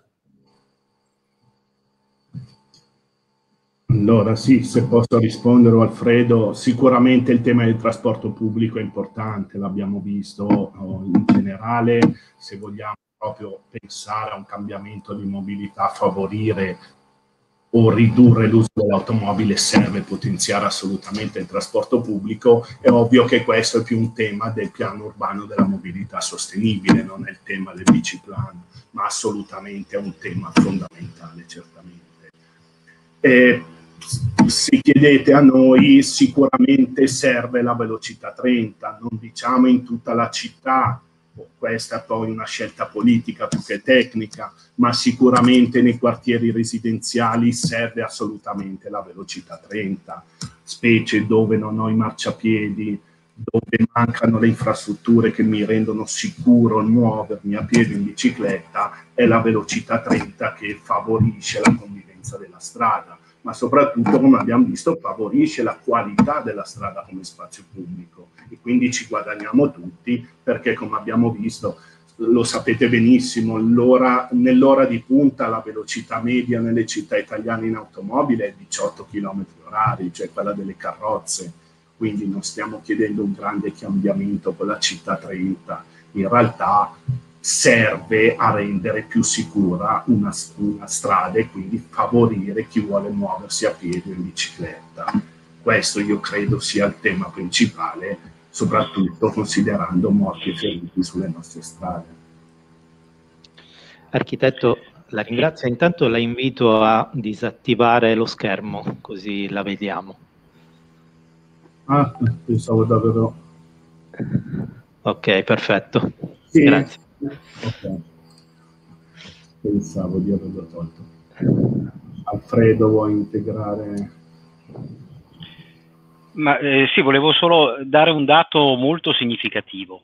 Allora sì, se posso rispondere, Alfredo, sicuramente il tema del trasporto pubblico è importante, l'abbiamo visto in generale. Se vogliamo proprio pensare a un cambiamento di mobilità, favorire o ridurre l'uso dell'automobile, serve potenziare assolutamente il trasporto pubblico. È ovvio che questo è più un tema del piano urbano della mobilità sostenibile, non è il tema del biciplan, ma assolutamente è un tema fondamentale, certamente. Se chiedete a noi, sicuramente serve la velocità 30, non diciamo in tutta la città, questa è poi una scelta politica più che tecnica, ma sicuramente nei quartieri residenziali serve assolutamente la velocità 30, specie dove non ho i marciapiedi, dove mancano le infrastrutture che mi rendono sicuro il muovermi a piedi in bicicletta. È la velocità 30 che favorisce la convivenza della strada, ma soprattutto, come abbiamo visto, favorisce la qualità della strada come spazio pubblico, e quindi ci guadagniamo tutti, perché come abbiamo visto, lo sapete benissimo, nell'ora di punta la velocità media nelle città italiane in automobile è 18 km/h, cioè quella delle carrozze, quindi non stiamo chiedendo un grande cambiamento con la città 30, in realtà serve a rendere più sicura una strada e quindi favorire chi vuole muoversi a piedi o in bicicletta. Questo io credo sia il tema principale, soprattutto considerando morti e feriti sulle nostre strade. Architetto, la ringrazio. Intanto la invito a disattivare lo schermo, così la vediamo. Ah, pensavo davvero... Ok, perfetto. Sì. Grazie. Ok, pensavo di averlo tolto. Alfredo, vuoi integrare? Ma sì, volevo solo dare un dato molto significativo.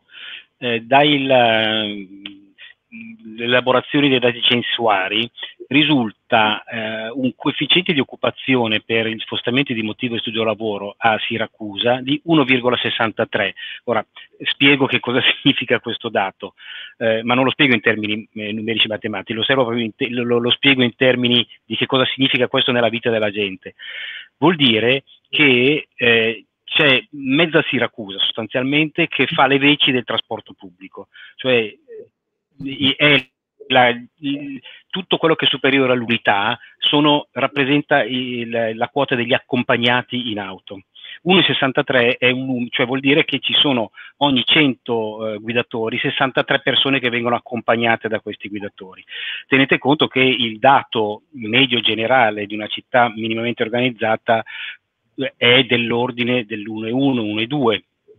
Le elaborazioni dei dati censuari risulta un coefficiente di occupazione per gli spostamenti di motivo di studio lavoro a Siracusa di 1,63. Ora spiego che cosa significa questo dato, ma non lo spiego in termini numerici matematici, lo spiego in termini di che cosa significa questo nella vita della gente. Vuol dire che c'è mezza Siracusa sostanzialmente che fa le veci del trasporto pubblico, cioè è tutto quello che è superiore all'unità rappresenta la quota degli accompagnati in auto. 1,63 è cioè vuol dire che ci sono ogni 100 guidatori 63 persone che vengono accompagnate da questi guidatori. Tenete conto che il dato medio generale di una città minimamente organizzata è dell'ordine dell'1,1, 1,2.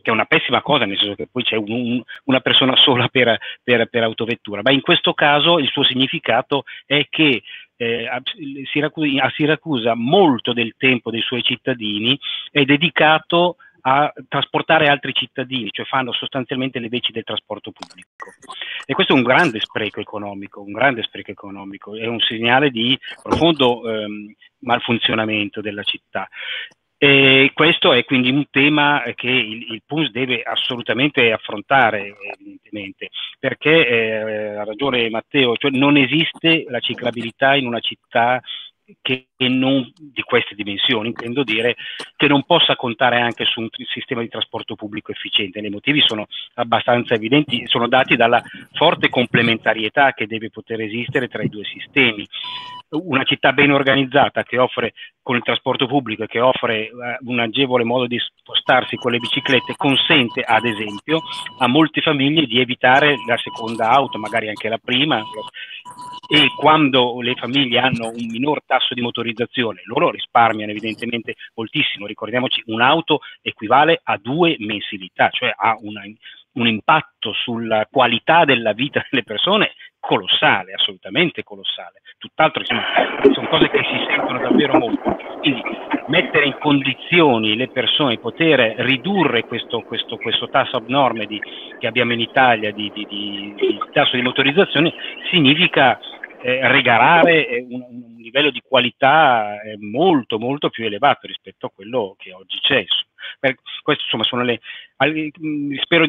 che è una pessima cosa, nel senso che poi c'è una persona sola per autovettura, ma in questo caso il suo significato è che a Siracusa molto del tempo dei suoi cittadini è dedicato a trasportare altri cittadini, cioè fanno sostanzialmente le veci del trasporto pubblico. E questo è un grande spreco economico, è un segnale di profondo malfunzionamento della città. E questo è quindi un tema che il PUNS deve assolutamente affrontare, evidentemente, perché ha ragione Matteo, cioè non esiste la ciclabilità in una città che non di queste dimensioni, intendo dire, che non possa contare anche su un sistema di trasporto pubblico efficiente. I motivi sono abbastanza evidenti, sono dati dalla forte complementarietà che deve poter esistere tra i due sistemi. Una città ben organizzata che offre con il trasporto pubblico e che offre un agevole modo di spostarsi con le biciclette consente ad esempio a molte famiglie di evitare la seconda auto, magari anche la prima, e quando le famiglie hanno un minor tasso di motorizzazione loro risparmiano evidentemente moltissimo. Ricordiamoci, un'auto equivale a 2 mensilità, cioè ha un impatto sulla qualità della vita delle persone colossale, assolutamente colossale. Tutt'altro, insomma, sono cose che si sentono davvero molto. Quindi mettere in condizioni le persone di poter ridurre questo tasso abnorme che abbiamo in Italia di tasso di motorizzazione significa regalare un livello di qualità molto molto più elevato rispetto a quello che oggi c'è. Questo insomma sono spero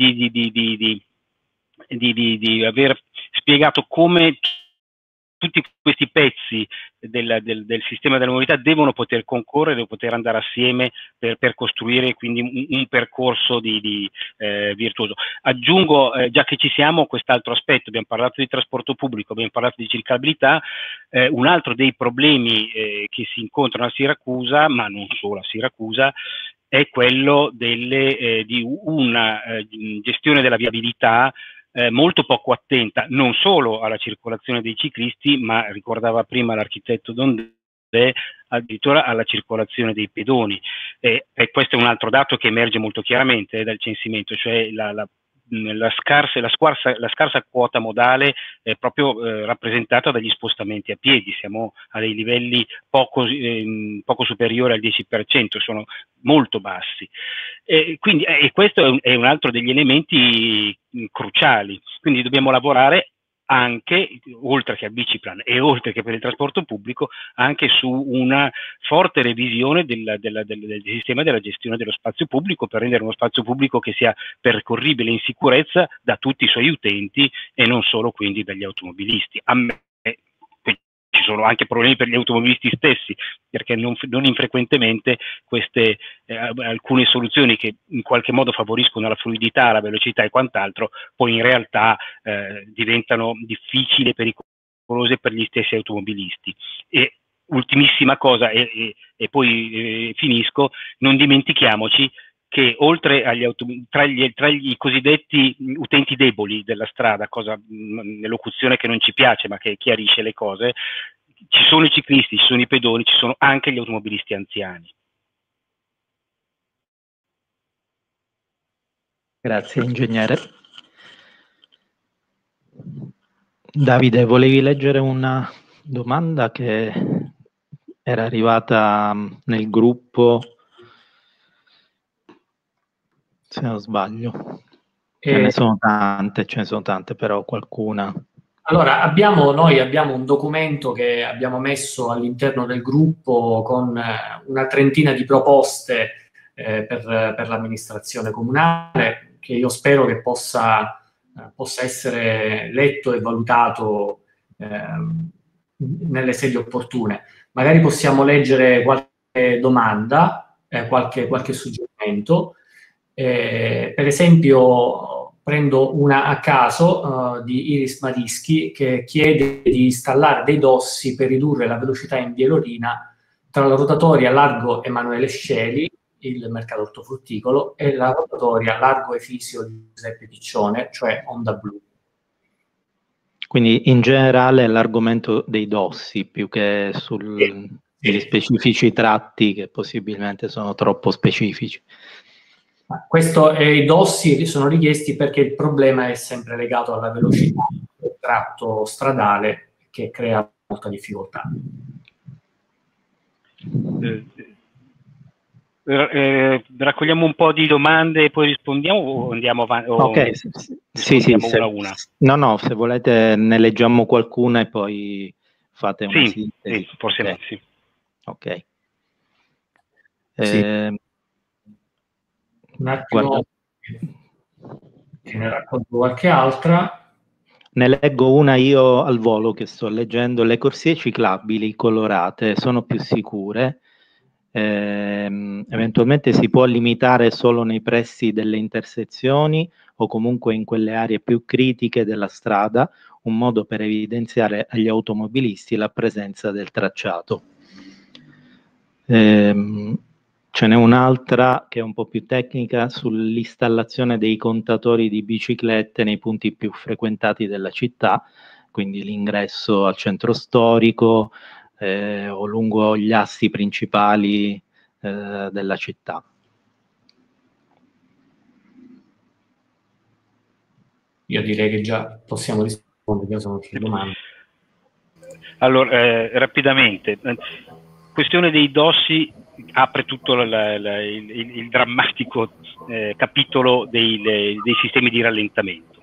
di aver spiegato come tutti questi pezzi del sistema della mobilità devono poter concorrere, devono poter andare assieme per costruire quindi un percorso virtuoso. Aggiungo, già che ci siamo, quest'altro aspetto: abbiamo parlato di trasporto pubblico, abbiamo parlato di ciclabilità, un altro dei problemi che si incontrano a Siracusa, ma non solo a Siracusa, è quello di una gestione della viabilità molto poco attenta non solo alla circolazione dei ciclisti, ma ricordava prima l'architetto Dondè, addirittura alla circolazione dei pedoni. E questo è un altro dato che emerge molto chiaramente dal censimento, cioè la scarsa quota modale è proprio rappresentata dagli spostamenti a piedi. Siamo a dei livelli poco superiori al 10%, sono molto bassi. Quindi questo è un altro degli elementi cruciali. Quindi dobbiamo lavorare anche, oltre che al Biciplan e oltre che per il trasporto pubblico, anche su una forte revisione del sistema della gestione dello spazio pubblico, per rendere uno spazio pubblico che sia percorribile in sicurezza da tutti i suoi utenti e non solo quindi dagli automobilisti. A me ci sono anche problemi per gli automobilisti stessi, perché non infrequentemente alcune soluzioni che in qualche modo favoriscono la fluidità, la velocità e quant'altro, poi in realtà diventano difficili e pericolose per gli stessi automobilisti. E ultimissima cosa, e poi finisco, non dimentichiamoci che oltre tra gli cosiddetti utenti deboli della strada, un'elocuzione che non ci piace ma che chiarisce le cose, ci sono i ciclisti, ci sono i pedoni, ci sono anche gli automobilisti anziani. Grazie ingegnere. Davide, volevi leggere una domanda che era arrivata nel gruppo, se non sbaglio. Ce ne sono tante, però qualcuna. Allora, noi abbiamo un documento che abbiamo messo all'interno del gruppo con una trentina di proposte per l'amministrazione comunale, che io spero che possa essere letto e valutato nelle sedi opportune. Magari possiamo leggere qualche domanda, qualche suggerimento. Per esempio, prendo una a caso di Iris Marischi, che chiede di installare dei dossi per ridurre la velocità in Bielorina tra la rotatoria Largo Emanuele Sceli, il mercato ortofrutticolo, e la rotatoria Largo Efisio di Giuseppe Piccione, cioè Onda Blu. Quindi in generale l'argomento dei dossi, più che sugli specifici tratti che possibilmente sono troppo specifici. Questo i dossi sono richiesti perché il problema è sempre legato alla velocità del tratto stradale, che crea molta difficoltà. Raccogliamo un po' di domande e poi rispondiamo o andiamo avanti? Ok, sì, una a una. No, se volete ne leggiamo qualcuna e poi fate una sintesi. Sì, forse okay. sì. Ok. Sì. Un attimo, ce ne racconto qualche altra. Ne leggo una io al volo che sto leggendo. Le corsie ciclabili colorate sono più sicure. Eventualmente si può limitare solo nei pressi delle intersezioni o comunque in quelle aree più critiche della strada, un modo per evidenziare agli automobilisti la presenza del tracciato. Ce n'è un'altra che è un po' più tecnica sull'installazione dei contatori di biciclette nei punti più frequentati della città, quindi l'ingresso al centro storico o lungo gli assi principali della città. Io direi che già possiamo rispondere, io sono sulle domande. Allora, rapidamente, questione dei dossi apre tutto il drammatico capitolo dei sistemi di rallentamento.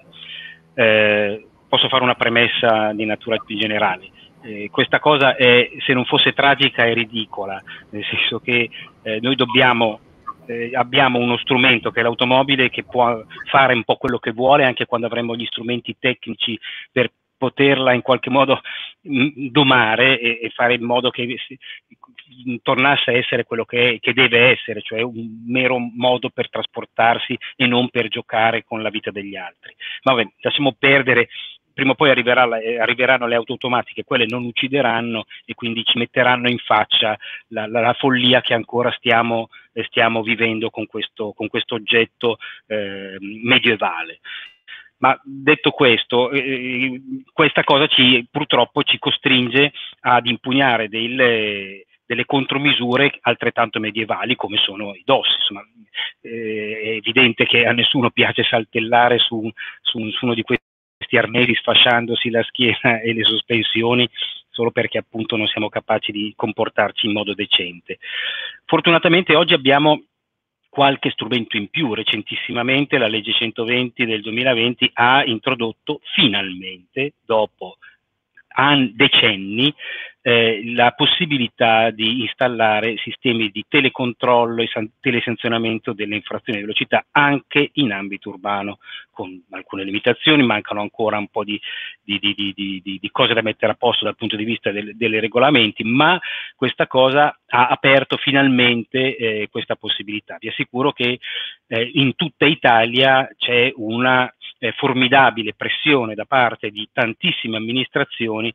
Posso fare una premessa di natura più generale. Questa cosa se non fosse tragica, è ridicola, nel senso che noi abbiamo uno strumento che è l'automobile, che può fare un po' quello che vuole, anche quando avremo gli strumenti tecnici per poterla in qualche modo domare e fare in modo che tornasse a essere quello che deve essere, cioè un mero modo per trasportarsi e non per giocare con la vita degli altri. Ma vabbè, lasciamo perdere. Prima o poi arriveranno le auto automatiche, quelle non uccideranno e quindi ci metteranno in faccia la follia che ancora stiamo vivendo con questo oggetto medievale. Ma detto questo, questa cosa purtroppo ci costringe ad impugnare delle contromisure altrettanto medievali, come sono i DOS. Insomma, è evidente che a nessuno piace saltellare su uno di questi arnesi sfasciandosi la schiena e le sospensioni solo perché appunto non siamo capaci di comportarci in modo decente. Fortunatamente oggi abbiamo qualche strumento in più. Recentissimamente la legge 120 del 2020 ha introdotto finalmente, dopo decenni, la possibilità di installare sistemi di telecontrollo e telesanzionamento delle infrazioni di velocità anche in ambito urbano, con alcune limitazioni. Mancano ancora un po' di cose da mettere a posto dal punto di vista dei regolamenti, ma questa cosa ha aperto finalmente questa possibilità. Vi assicuro che in tutta Italia c'è una formidabile pressione da parte di tantissime amministrazioni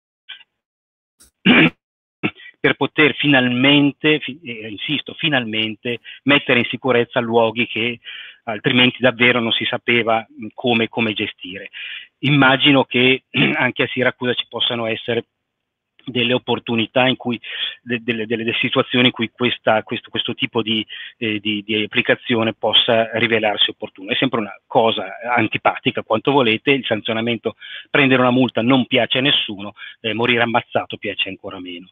per poter finalmente, insisto, finalmente mettere in sicurezza luoghi che altrimenti davvero non si sapeva come gestire. Immagino che anche a Siracusa ci possano essere delle opportunità in cui delle situazioni in cui questo tipo di applicazione possa rivelarsi opportuno. È sempre una cosa antipatica quanto volete, il sanzionamento, prendere una multa non piace a nessuno, morire ammazzato piace ancora meno.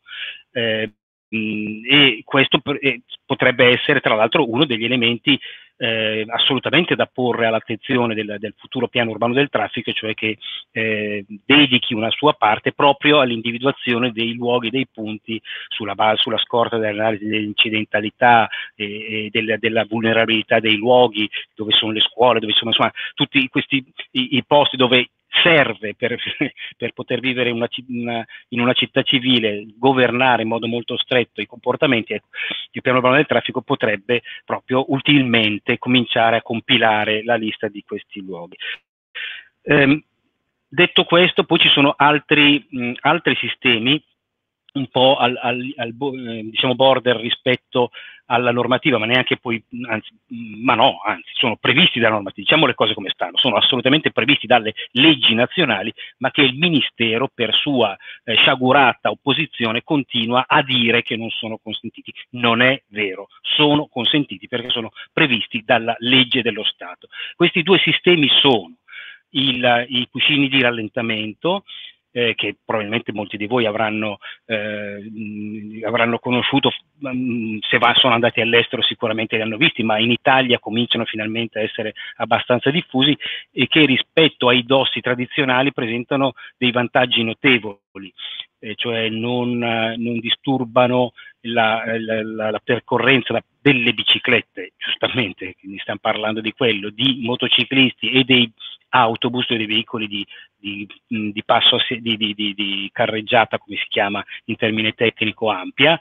E questo potrebbe essere tra l'altro uno degli elementi assolutamente da porre all'attenzione del futuro piano urbano del traffico, cioè che dedichi una sua parte proprio all'individuazione dei luoghi, dei punti sulla scorta dell'analisi dell'incidentalità e della vulnerabilità dei luoghi, dove sono le scuole, dove sono insomma tutti questi i posti dove serve per poter vivere in una città civile, governare in modo molto stretto i comportamenti. Ecco, il piano urbano del traffico potrebbe proprio utilmente cominciare a compilare la lista di questi luoghi. Detto questo, poi ci sono altri sistemi un po' diciamo border rispetto alla normativa, ma neanche poi, anzi sono previsti dalla normativa, diciamo le cose come stanno, sono assolutamente previsti dalle leggi nazionali, ma che il Ministero per sua sciagurata opposizione continua a dire che non sono consentiti. Non è vero, sono consentiti perché sono previsti dalla legge dello Stato. Questi due sistemi sono i cuscini di rallentamento, che probabilmente molti di voi avranno conosciuto, se sono andati all'estero sicuramente li hanno visti, ma in Italia cominciano finalmente a essere abbastanza diffusi e che rispetto ai dossi tradizionali presentano dei vantaggi notevoli, cioè non disturbano la percorrenza delle biciclette, giustamente, quindi stiamo parlando di quello, di motociclisti e dei autobus e dei veicoli di passo di carreggiata, come si chiama in termine tecnico, ampia,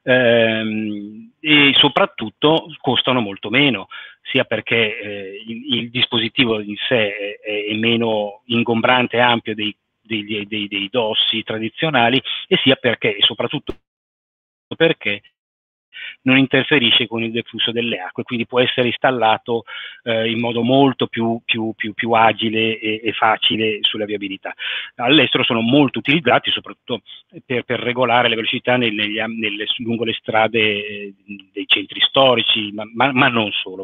e soprattutto costano molto meno, sia perché il dispositivo in sé è meno ingombrante e ampio dei dossi tradizionali, e sia perché, e soprattutto perché, non interferisce con il deflusso delle acque, quindi può essere installato in modo molto più agile e facile sulla viabilità. All'estero sono molto utilizzati, soprattutto per regolare le velocità lungo le strade dei centri storici, ma non solo.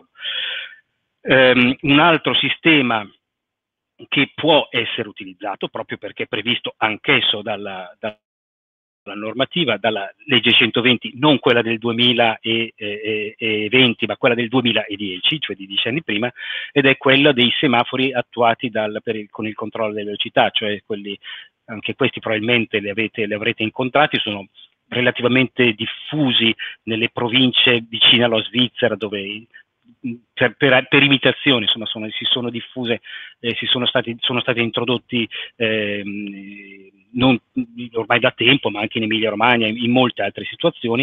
Un altro sistema che può essere utilizzato, proprio perché è previsto anch'esso dalla normativa, dalla legge 120, non quella del 2020, ma quella del 2010, cioè di 10 anni prima, ed è quella dei semafori attuati con il controllo delle velocità, cioè quelli, anche questi probabilmente li avrete incontrati, sono relativamente diffusi nelle province vicine alla Svizzera, dove per imitazione, insomma, si sono diffuse, sono stati introdotti non ormai da tempo, ma anche in Emilia Romagna, in molte altre situazioni.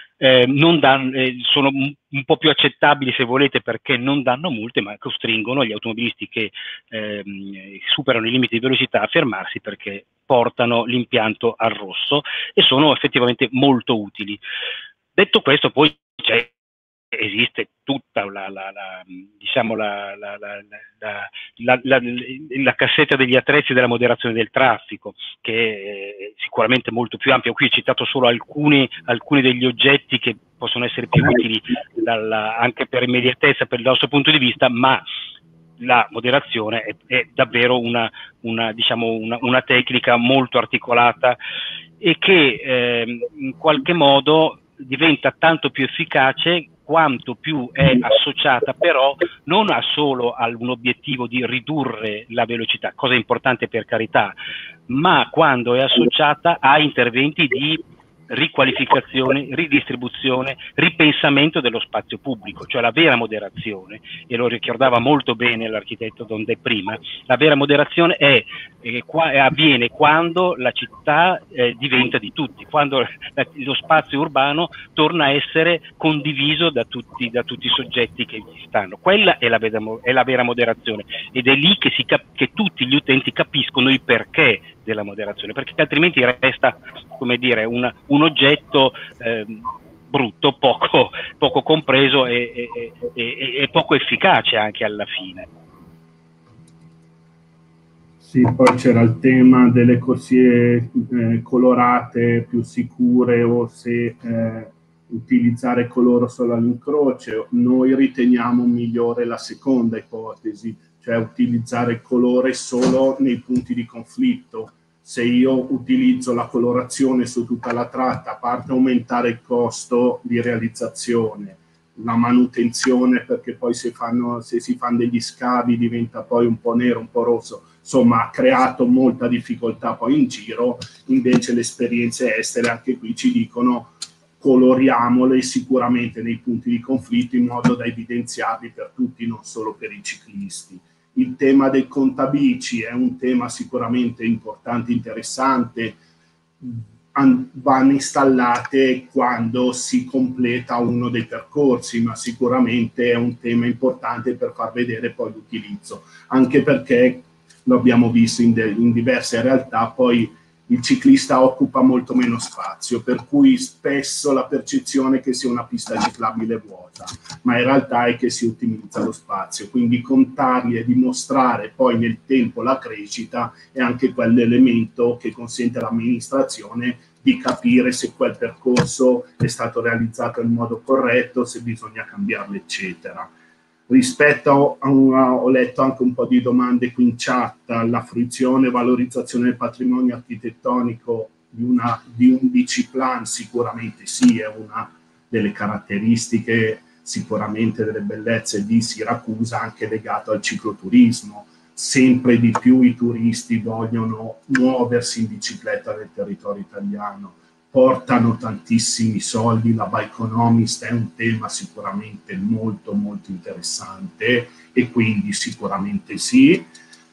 Sono un po' più accettabili, se volete, perché non danno multe, ma costringono gli automobilisti che superano i limiti di velocità a fermarsi, perché portano l'impianto al rosso, e sono effettivamente molto utili. Detto questo, poi esiste tutta la cassetta degli attrezzi della moderazione del traffico, che è sicuramente molto più ampia. Qui ho citato solo alcuni degli oggetti che possono essere più utili anche per immediatezza dal nostro punto di vista, ma la moderazione è davvero una tecnica molto articolata, e che in qualche modo diventa tanto più efficace quanto più è associata però non solo a un obiettivo di ridurre la velocità, cosa importante per carità, ma quando è associata a interventi di riqualificazione, ridistribuzione, ripensamento dello spazio pubblico, cioè la vera moderazione, e lo ricordava molto bene l'architetto Dondè prima, la vera moderazione avviene quando la città diventa di tutti, quando lo spazio urbano torna a essere condiviso da tutti i soggetti che vi stanno. Quella è la vera moderazione, ed è lì che tutti gli utenti capiscono il perché della moderazione, perché altrimenti resta, come dire, un oggetto brutto, poco compreso e poco efficace anche alla fine. Sì, poi c'era il tema delle corsie colorate più sicure, o se utilizzare coloro solo all'incrocio. Noi riteniamo migliore la seconda ipotesi, cioè utilizzare il colore solo nei punti di conflitto. Se io utilizzo la colorazione su tutta la tratta, a parte aumentare il costo di realizzazione, la manutenzione, perché poi se si fanno degli scavi diventa poi un po' nero, un po' rosso, insomma ha creato molta difficoltà poi in giro. Invece le esperienze estere anche qui ci dicono coloriamole sicuramente nei punti di conflitto, in modo da evidenziarli per tutti, non solo per i ciclisti. Il tema del contabici è un tema sicuramente importante, interessante, vanno installate quando si completa uno dei percorsi, ma sicuramente è un tema importante per far vedere poi l'utilizzo, anche perché lo abbiamo visto in diverse realtà, poi il ciclista occupa molto meno spazio, per cui spesso la percezione è che sia una pista ciclabile vuota, ma in realtà è che si ottimizza lo spazio, quindi contarli e dimostrare poi nel tempo la crescita è anche quell'elemento che consente all'amministrazione di capire se quel percorso è stato realizzato in modo corretto, se bisogna cambiarlo, eccetera. Rispetto ho letto anche un po' di domande qui in chat, la fruizione e valorizzazione del patrimonio architettonico di un biciplan sicuramente sì, è una delle caratteristiche, sicuramente delle bellezze di Siracusa, anche legato al cicloturismo. Sempre di più i turisti vogliono muoversi in bicicletta nel territorio italiano, portano tantissimi soldi, la Bikeonomist è un tema sicuramente molto molto interessante e quindi sicuramente sì.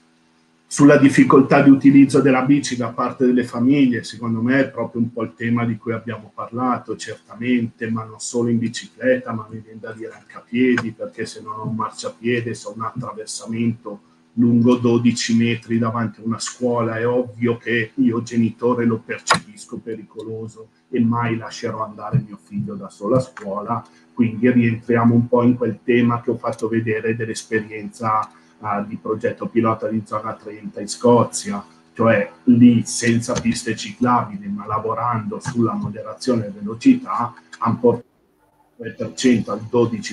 Sulla difficoltà di utilizzo della bici da parte delle famiglie, secondo me è proprio un po' il tema di cui abbiamo parlato, certamente, ma non solo in bicicletta, ma mi viene da dire anche a piedi, perché se non ho un marciapiede, se ho un attraversamento lungo 12 metri davanti a una scuola, è ovvio che io genitore lo percepisco pericoloso e mai lascerò andare mio figlio da solo a scuola, quindi rientriamo un po' in quel tema che ho fatto vedere dell'esperienza di progetto pilota di zona 30 in Scozia, cioè lì senza piste ciclabili ma lavorando sulla moderazione della velocità hanno portato dal 3% al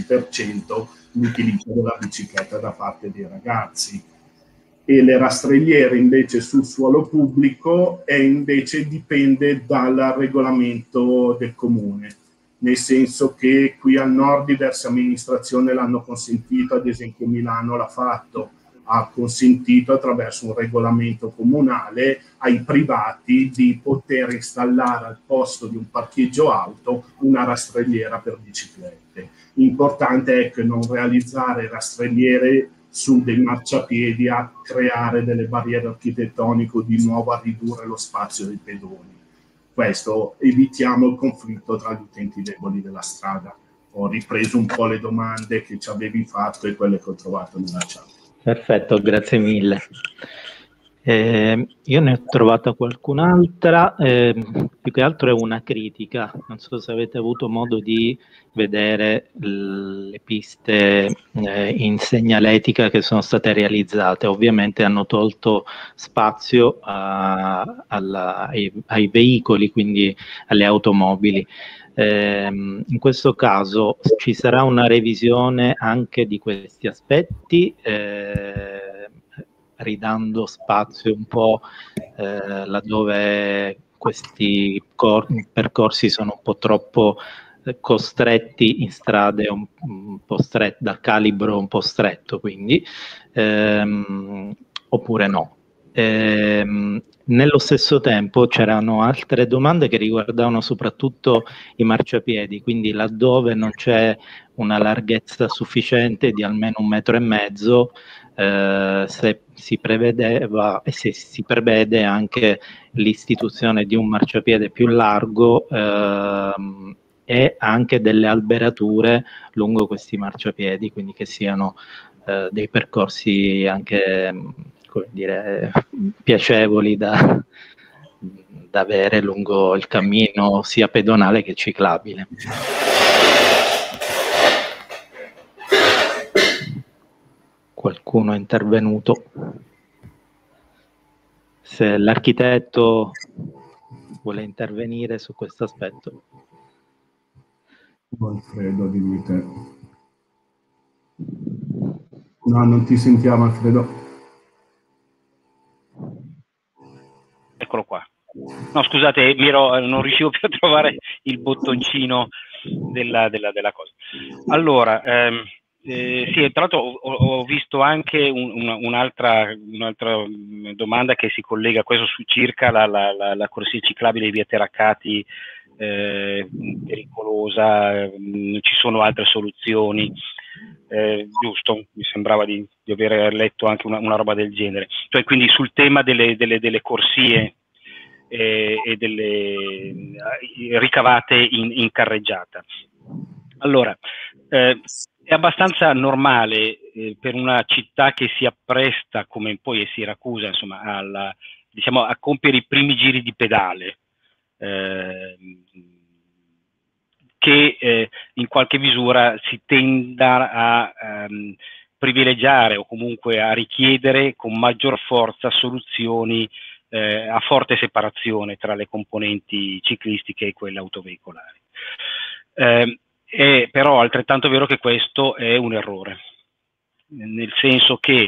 12% l'utilizzo della bicicletta da parte dei ragazzi. E le rastrelliere invece sul suolo pubblico invece dipende dal regolamento del comune, nel senso che qui al nord diverse amministrazioni l'hanno consentito, ad esempio Milano l'ha fatto, ha consentito attraverso un regolamento comunale ai privati di poter installare al posto di un parcheggio auto una rastrelliera per biciclette. L'importante è che non realizzare rastrelliere su dei marciapiedi a creare delle barriere architettoniche, di nuovo a ridurre lo spazio dei pedoni. Questo, evitiamo il conflitto tra gli utenti deboli della strada. Ho ripreso un po' le domande che ci avevi fatto e quelle che ho trovato nella chat. Perfetto, grazie mille. Io ne ho trovata qualcun'altra, più che altro è una critica, non so se avete avuto modo di vedere le piste in segnaletica che sono state realizzate, ovviamente hanno tolto spazio ai veicoli, quindi alle automobili. In questo caso ci sarà una revisione anche di questi aspetti, ridando spazio un po' laddove questi percorsi sono un po' troppo costretti in strade un po' strette, da calibro un po' stretto, quindi oppure no. Nello stesso tempo c'erano altre domande che riguardavano soprattutto i marciapiedi, quindi laddove non c'è una larghezza sufficiente di almeno 1,5 metri, se si prevedeva e se si prevede anche l'istituzione di un marciapiede più largo e anche delle alberature lungo questi marciapiedi, quindi che siano dei percorsi anche, come dire, piacevoli da avere lungo il cammino sia pedonale che ciclabile. Qualcuno è intervenuto? Se l'architetto vuole intervenire su questo aspetto. Alfredo, dimmi te. No, non ti sentiamo, Alfredo. Eccolo qua. No, scusate, non riuscivo più a trovare il bottoncino della cosa. Allora, sì, tra l'altro ho visto anche un'altra domanda che si collega a questo su circa la corsia ciclabile di via Terracati, pericolosa, ci sono altre soluzioni. Giusto, mi sembrava di aver letto anche una roba del genere. Cioè, quindi sul tema delle corsie e delle ricavate in carreggiata. Allora, è abbastanza normale per una città che si appresta, come poi è Siracusa, insomma, diciamo, a compiere i primi giri di pedale, che in qualche misura si tenda a privilegiare o comunque a richiedere con maggior forza soluzioni a forte separazione tra le componenti ciclistiche e quelle autoveicolari. È però altrettanto vero che questo è un errore, nel senso che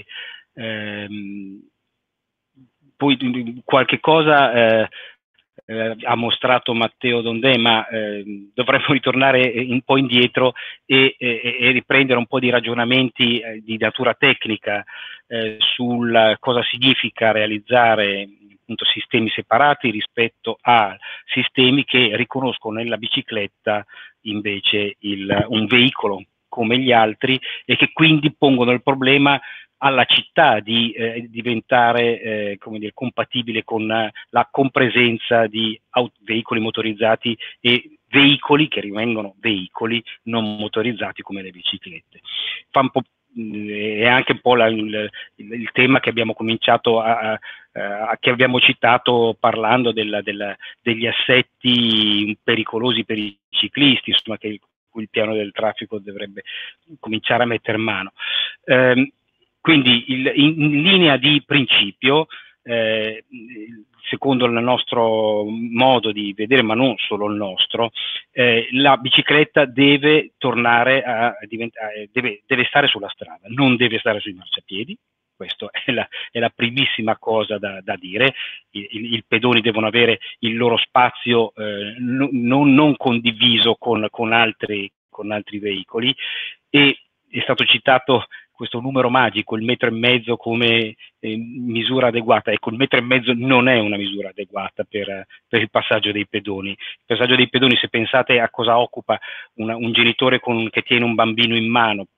poi qualche cosa ha mostrato Matteo Dondè, ma dovremmo ritornare un po' indietro e riprendere un po' di ragionamenti di natura tecnica sul cosa significa realizzare appunto sistemi separati rispetto a sistemi che riconoscono nella bicicletta invece un veicolo come gli altri e che quindi pongono il problema alla città di diventare come dire, compatibile con la compresenza di veicoli motorizzati e veicoli che rimangono veicoli non motorizzati come le biciclette. Fa un po', è anche un po' il tema che abbiamo cominciato che abbiamo citato parlando degli assetti pericolosi per i ciclisti, insomma, che il piano del traffico dovrebbe cominciare a mettere mano. Quindi in linea di principio, secondo il nostro modo di vedere, ma non solo il nostro, la bicicletta deve tornare a diventare, deve stare sulla strada, non deve stare sui marciapiedi. Questa è la primissima cosa da dire. I pedoni devono avere il loro spazio non condiviso con altri veicoli, e è stato citato questo numero magico, il 1,5 metri come misura adeguata. Ecco, il 1,5 metri non è una misura adeguata per il passaggio dei pedoni. Il passaggio dei pedoni, se pensate a cosa occupa un genitore che tiene un bambino in mano,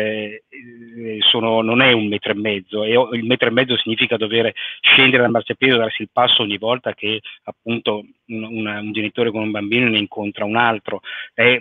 non è 1,5 metri, e il 1,5 metri significa dover scendere dal marciapiede e darsi il passo ogni volta che appunto un genitore con un bambino ne incontra un altro. È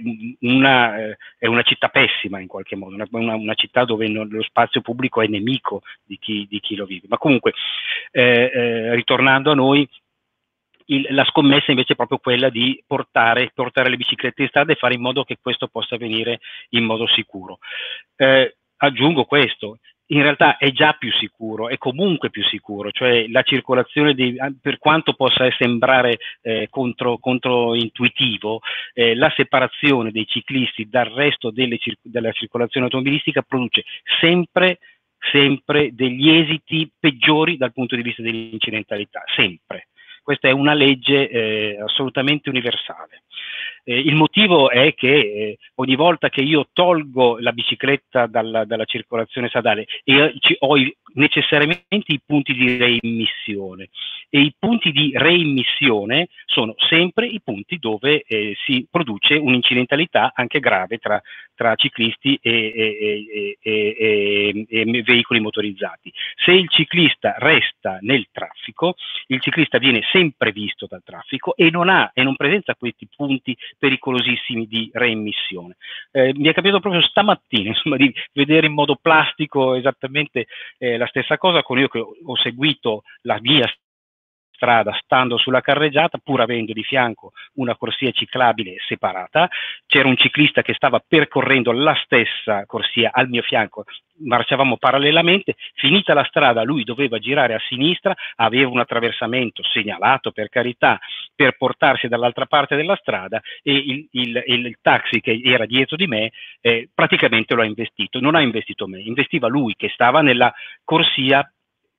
una città pessima in qualche modo, una città dove lo spazio pubblico è nemico di chi lo vive. Ma comunque, ritornando a noi, la scommessa invece è proprio quella di portare le biciclette in strada e fare in modo che questo possa avvenire in modo sicuro. Aggiungo questo: in realtà è già più sicuro, è comunque più sicuro, cioè la circolazione, per quanto possa sembrare controintuitivo, la separazione dei ciclisti dal resto della circolazione automobilistica produce sempre degli esiti peggiori dal punto di vista dell'incidentalità, sempre. Questa è una legge assolutamente universale. Il motivo è che ogni volta che io tolgo la bicicletta dalla circolazione stradale ho necessariamente i punti di reimmissione, e i punti di reimmissione sono sempre i punti dove si produce un'incidentalità anche grave tra ciclisti e veicoli motorizzati. Se il ciclista resta nel traffico, il ciclista viene sempre visto dal traffico e non presenta questi punti pericolosissimi di reimmissione. Mi è capitato proprio stamattina, insomma, di vedere in modo plastico esattamente la stessa cosa, con io che ho seguito la mia strada stando sulla carreggiata, pur avendo di fianco una corsia ciclabile separata. C'era un ciclista che stava percorrendo la stessa corsia al mio fianco, marciavamo parallelamente. Finita la strada, lui doveva girare a sinistra, aveva un attraversamento segnalato, per carità, per portarsi dall'altra parte della strada, e il taxi che era dietro di me praticamente lo ha investito. Non ha investito me, investiva lui che stava nella corsia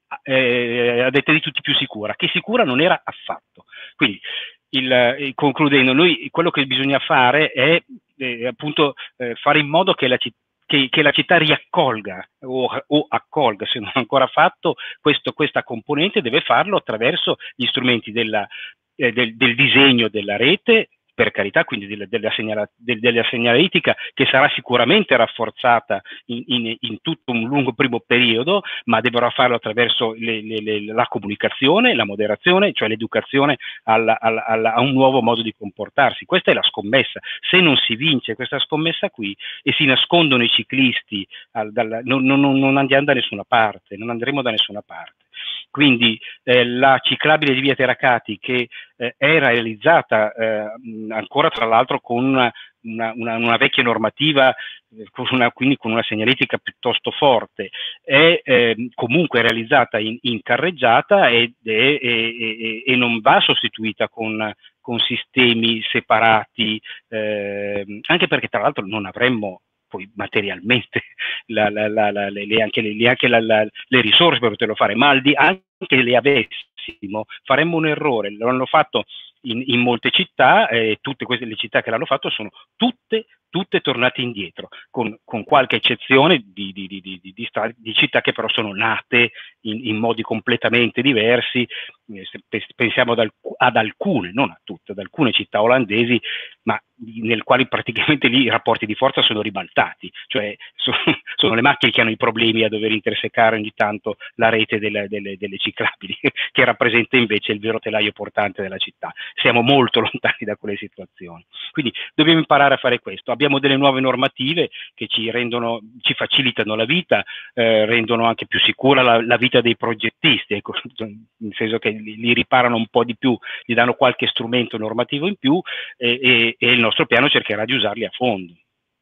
a detta di tutti più sicura, che sicura non era affatto. Quindi, concludendo, noi quello che bisogna fare è appunto fare in modo che la città riaccolga o accolga, se non ancora fatto, questa componente. Deve farlo attraverso gli strumenti del disegno della rete, per carità, quindi della segnaletica, che sarà sicuramente rafforzata in tutto un lungo primo periodo, ma dovrà farlo attraverso la comunicazione, la moderazione, cioè l'educazione a un nuovo modo di comportarsi. Questa è la scommessa. Se non si vince questa scommessa qui e si nascondono i ciclisti, non andiamo da nessuna parte, non andremo da nessuna parte. Quindi la ciclabile di via Terracati, che è realizzata ancora tra l'altro con una vecchia normativa, quindi con una segnaletica piuttosto forte, è comunque realizzata in carreggiata e non va sostituita con sistemi separati, anche perché tra l'altro non avremmo poi materialmente anche le risorse per poterlo fare, ma anche le avessimo, faremmo un errore. Lo hanno fatto in molte città, tutte le città che l'hanno fatto sono tutte tornate indietro, con qualche eccezione di città che però sono nate in modi completamente diversi. Pensiamo ad alcune, non a tutte, ad alcune città olandesi, ma nel quali praticamente lì i rapporti di forza sono ribaltati, cioè sono le macchine che hanno i problemi a dover intersecare ogni tanto la rete delle ciclabili, che rappresenta invece il vero telaio portante della città. Siamo molto lontani da quelle situazioni. Quindi dobbiamo imparare a fare questo. Abbiamo delle nuove normative che ci facilitano la vita, rendono anche più sicura la vita dei progettisti, ecco, nel senso che li riparano un po' di più, gli danno qualche strumento normativo in più, e il nostro piano cercherà di usarli a fondo.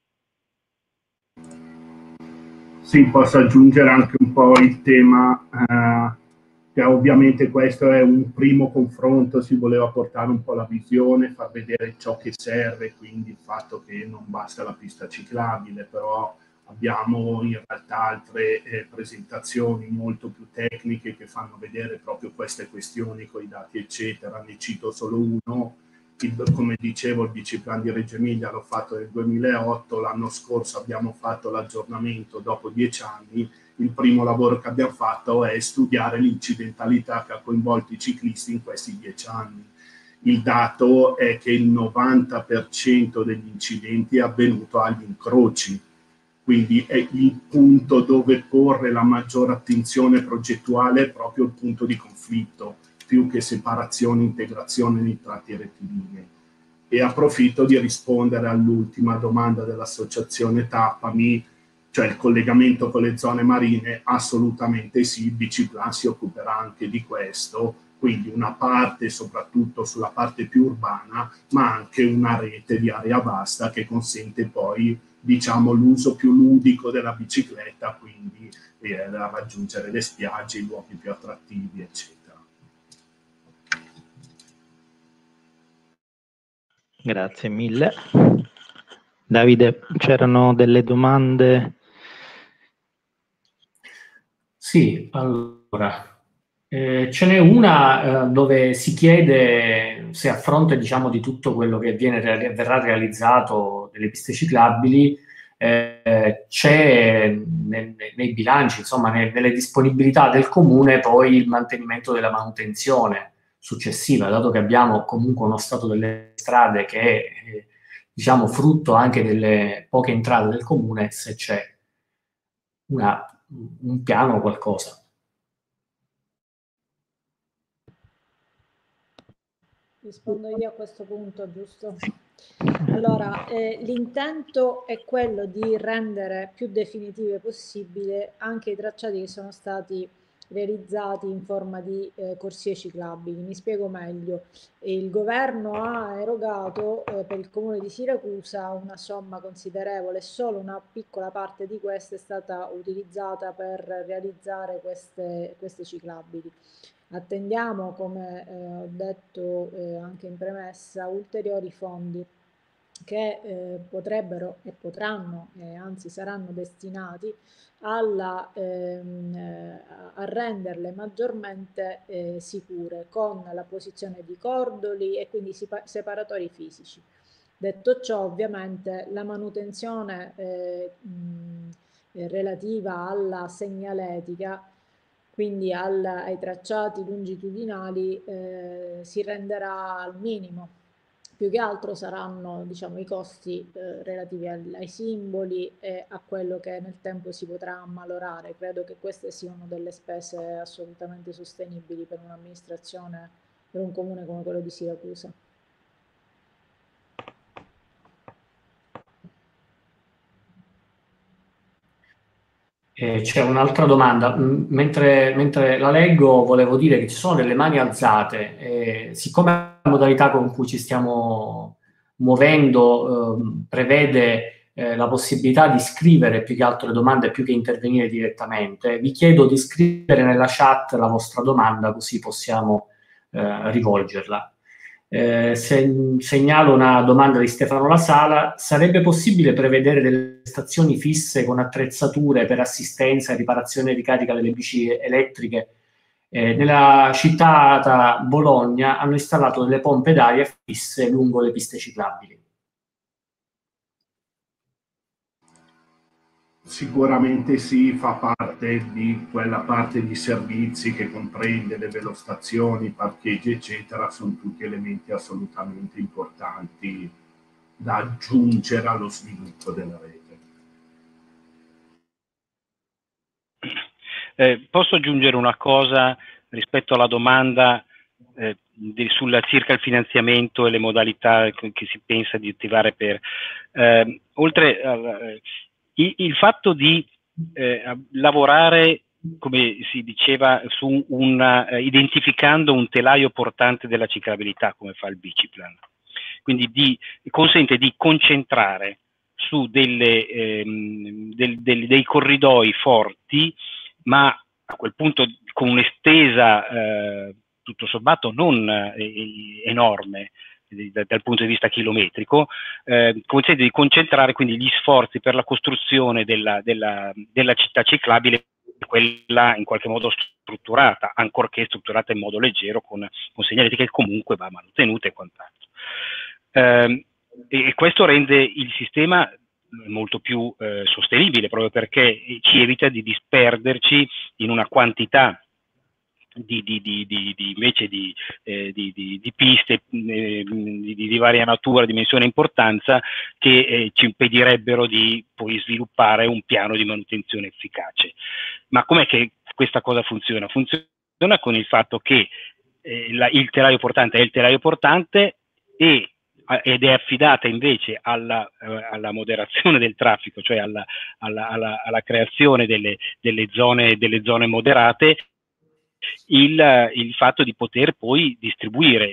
Sì, posso aggiungere anche un po' il tema, che ovviamente questo è un primo confronto, si voleva portare un po' la visione, far vedere ciò che serve, quindi il fatto che non basta la pista ciclabile, però abbiamo in realtà altre presentazioni molto più tecniche che fanno vedere proprio queste questioni con i dati eccetera. Ne cito solo uno. Come dicevo, il biciplan di Reggio Emilia l'ho fatto nel 2008, l'anno scorso abbiamo fatto l'aggiornamento dopo 10 anni. Il primo lavoro che abbiamo fatto è studiare l'incidentalità che ha coinvolto i ciclisti in questi 10 anni. Il dato è che il 90% degli incidenti è avvenuto agli incroci, quindi è il punto dove porre la maggiore attenzione progettuale, è proprio il punto di conflitto, più che separazione e integrazione nei tratti rettilinei. E approfitto di rispondere all'ultima domanda dell'associazione Tappami, cioè il collegamento con le zone marine. Assolutamente sì, il biciplan si occuperà anche di questo, quindi una parte soprattutto sulla parte più urbana, ma anche una rete di area vasta che consente poi, diciamo, l'uso più ludico della bicicletta, quindi raggiungere le spiagge, i luoghi più attrattivi, eccetera. Grazie mille. Davide, c'erano delle domande? Sì, allora, ce n'è una dove si chiede se a fronte, diciamo, di tutto quello che verrà realizzato delle piste ciclabili, c'è nei bilanci, insomma, nelle disponibilità del comune poi il mantenimento della manutenzione successiva, dato che abbiamo comunque uno stato delle strade che è, diciamo, frutto anche delle poche entrate del comune, se c'è un piano o qualcosa. Rispondo io a questo punto, giusto? Allora, l'intento è quello di rendere più definitive possibile anche i tracciati che sono stati realizzati in forma di corsie ciclabili. Mi spiego meglio. Il governo ha erogato per il comune di Siracusa una somma considerevole, solo una piccola parte di questa è stata utilizzata per realizzare queste ciclabili. Attendiamo, come ho detto anche in premessa, ulteriori fondi che potrebbero e potranno, anzi saranno destinati a renderle maggiormente sicure, con la posizione di cordoli e quindi separatori fisici. Detto ciò, ovviamente la manutenzione relativa alla segnaletica, quindi ai tracciati longitudinali, si renderà al minimo. Più che altro saranno, diciamo, i costi relativi ai simboli e a quello che nel tempo si potrà ammalorare. Credo che queste siano delle spese assolutamente sostenibili per un'amministrazione, per un comune come quello di Siracusa. C'è un'altra domanda, mentre la leggo volevo dire che ci sono delle mani alzate, siccome la modalità con cui ci stiamo muovendo prevede la possibilità di scrivere più che altro le domande più che intervenire direttamente, vi chiedo di scrivere nella chat la vostra domanda così possiamo rivolgerla. Segnalo una domanda di Stefano La Sala: sarebbe possibile prevedere delle stazioni fisse con attrezzature per assistenza e riparazione e ricarica delle bici elettriche? Nella città Bologna hanno installato delle pompe d'aria fisse lungo le piste ciclabili. Sicuramente sì, fa parte di quella parte di servizi che comprende le velostazioni, parcheggi, eccetera, sono tutti elementi assolutamente importanti da aggiungere allo sviluppo della rete. Posso aggiungere una cosa rispetto alla domanda circa il finanziamento e le modalità che si pensa di attivare per oltre il fatto di lavorare, come si diceva, su identificando un telaio portante della ciclabilità, come fa il Biciplan. Quindi consente di concentrare su dei corridoi forti, ma a quel punto con un'estesa tutto sommato non enorme dal punto di vista chilometrico, consente di concentrare quindi gli sforzi per la costruzione della città ciclabile, quella in qualche modo strutturata, ancorché strutturata in modo leggero con segnaletica che comunque va manutenuta e quant'altro. E questo rende il sistema molto più sostenibile, proprio perché ci evita di disperderci in una quantità invece di piste di varia natura, dimensione e importanza, che ci impedirebbero di poi sviluppare un piano di manutenzione efficace. Ma com'è che questa cosa funziona? Funziona con il fatto che il telaio portante è il telaio portante ed è affidata invece alla moderazione del traffico, cioè alla creazione delle zone moderate, il fatto di poter poi distribuire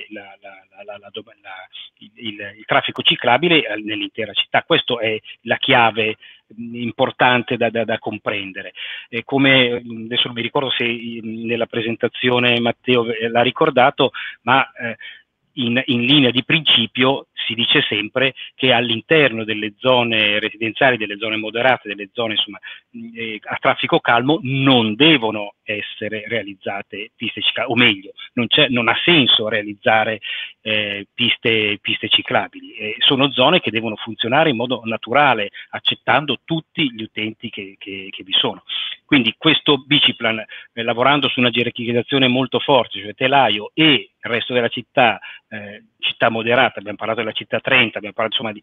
il traffico ciclabile nell'intera città. Questa è la chiave importante da comprendere. Come adesso non mi ricordo se nella presentazione Matteo l'ha ricordato, ma in linea di principio si dice sempre che all'interno delle zone residenziali, delle zone moderate, delle zone insomma a traffico calmo non devono essere realizzate piste ciclabili, o meglio, non ha senso realizzare piste ciclabili. Sono zone che devono funzionare in modo naturale, accettando tutti gli utenti che vi sono. Quindi questo Biciplan, lavorando su una gerarchizzazione molto forte, cioè telaio e il resto della città, città moderata, abbiamo parlato della città 30, abbiamo parlato insomma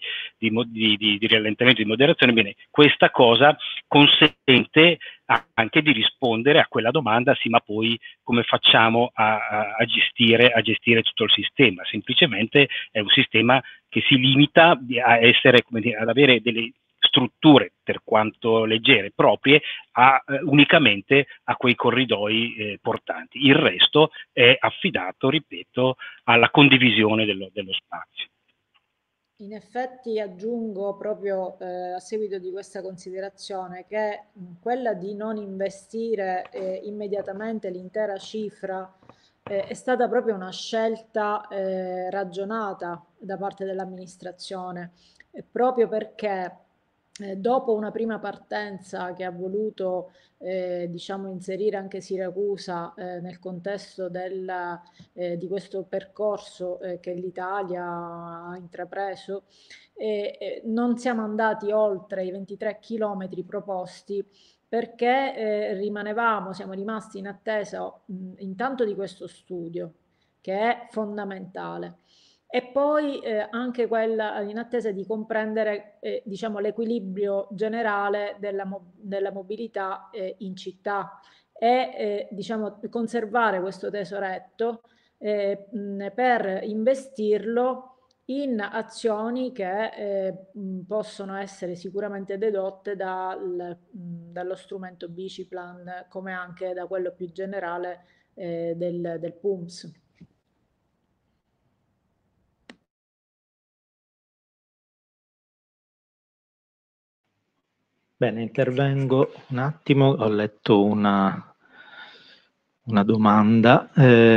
di rallentamento, di moderazione. Bene, questa cosa consente anche di rispondere a quella domanda: sì, ma poi come facciamo a gestire tutto il sistema? Semplicemente è un sistema che si limita a essere, come dire, ad avere delle strutture, per quanto leggere, proprie unicamente a quei corridoi portanti. Il resto è affidato, ripeto, alla condivisione dello spazio. In effetti aggiungo proprio a seguito di questa considerazione che quella di non investire immediatamente l'intera cifra è stata proprio una scelta ragionata da parte dell'amministrazione, proprio perché dopo una prima partenza che ha voluto diciamo inserire anche Siracusa nel contesto di questo percorso che l'Italia ha intrapreso, non siamo andati oltre i 23 chilometri proposti, perché siamo rimasti in attesa intanto di questo studio, che è fondamentale, e poi anche quella in attesa di comprendere diciamo, l'equilibrio generale della mobilità in città e diciamo, conservare questo tesoretto per investirlo in azioni che possono essere sicuramente dedotte dallo strumento Biciplan, come anche da quello più generale del PUMS. Bene, intervengo un attimo, ho letto una domanda.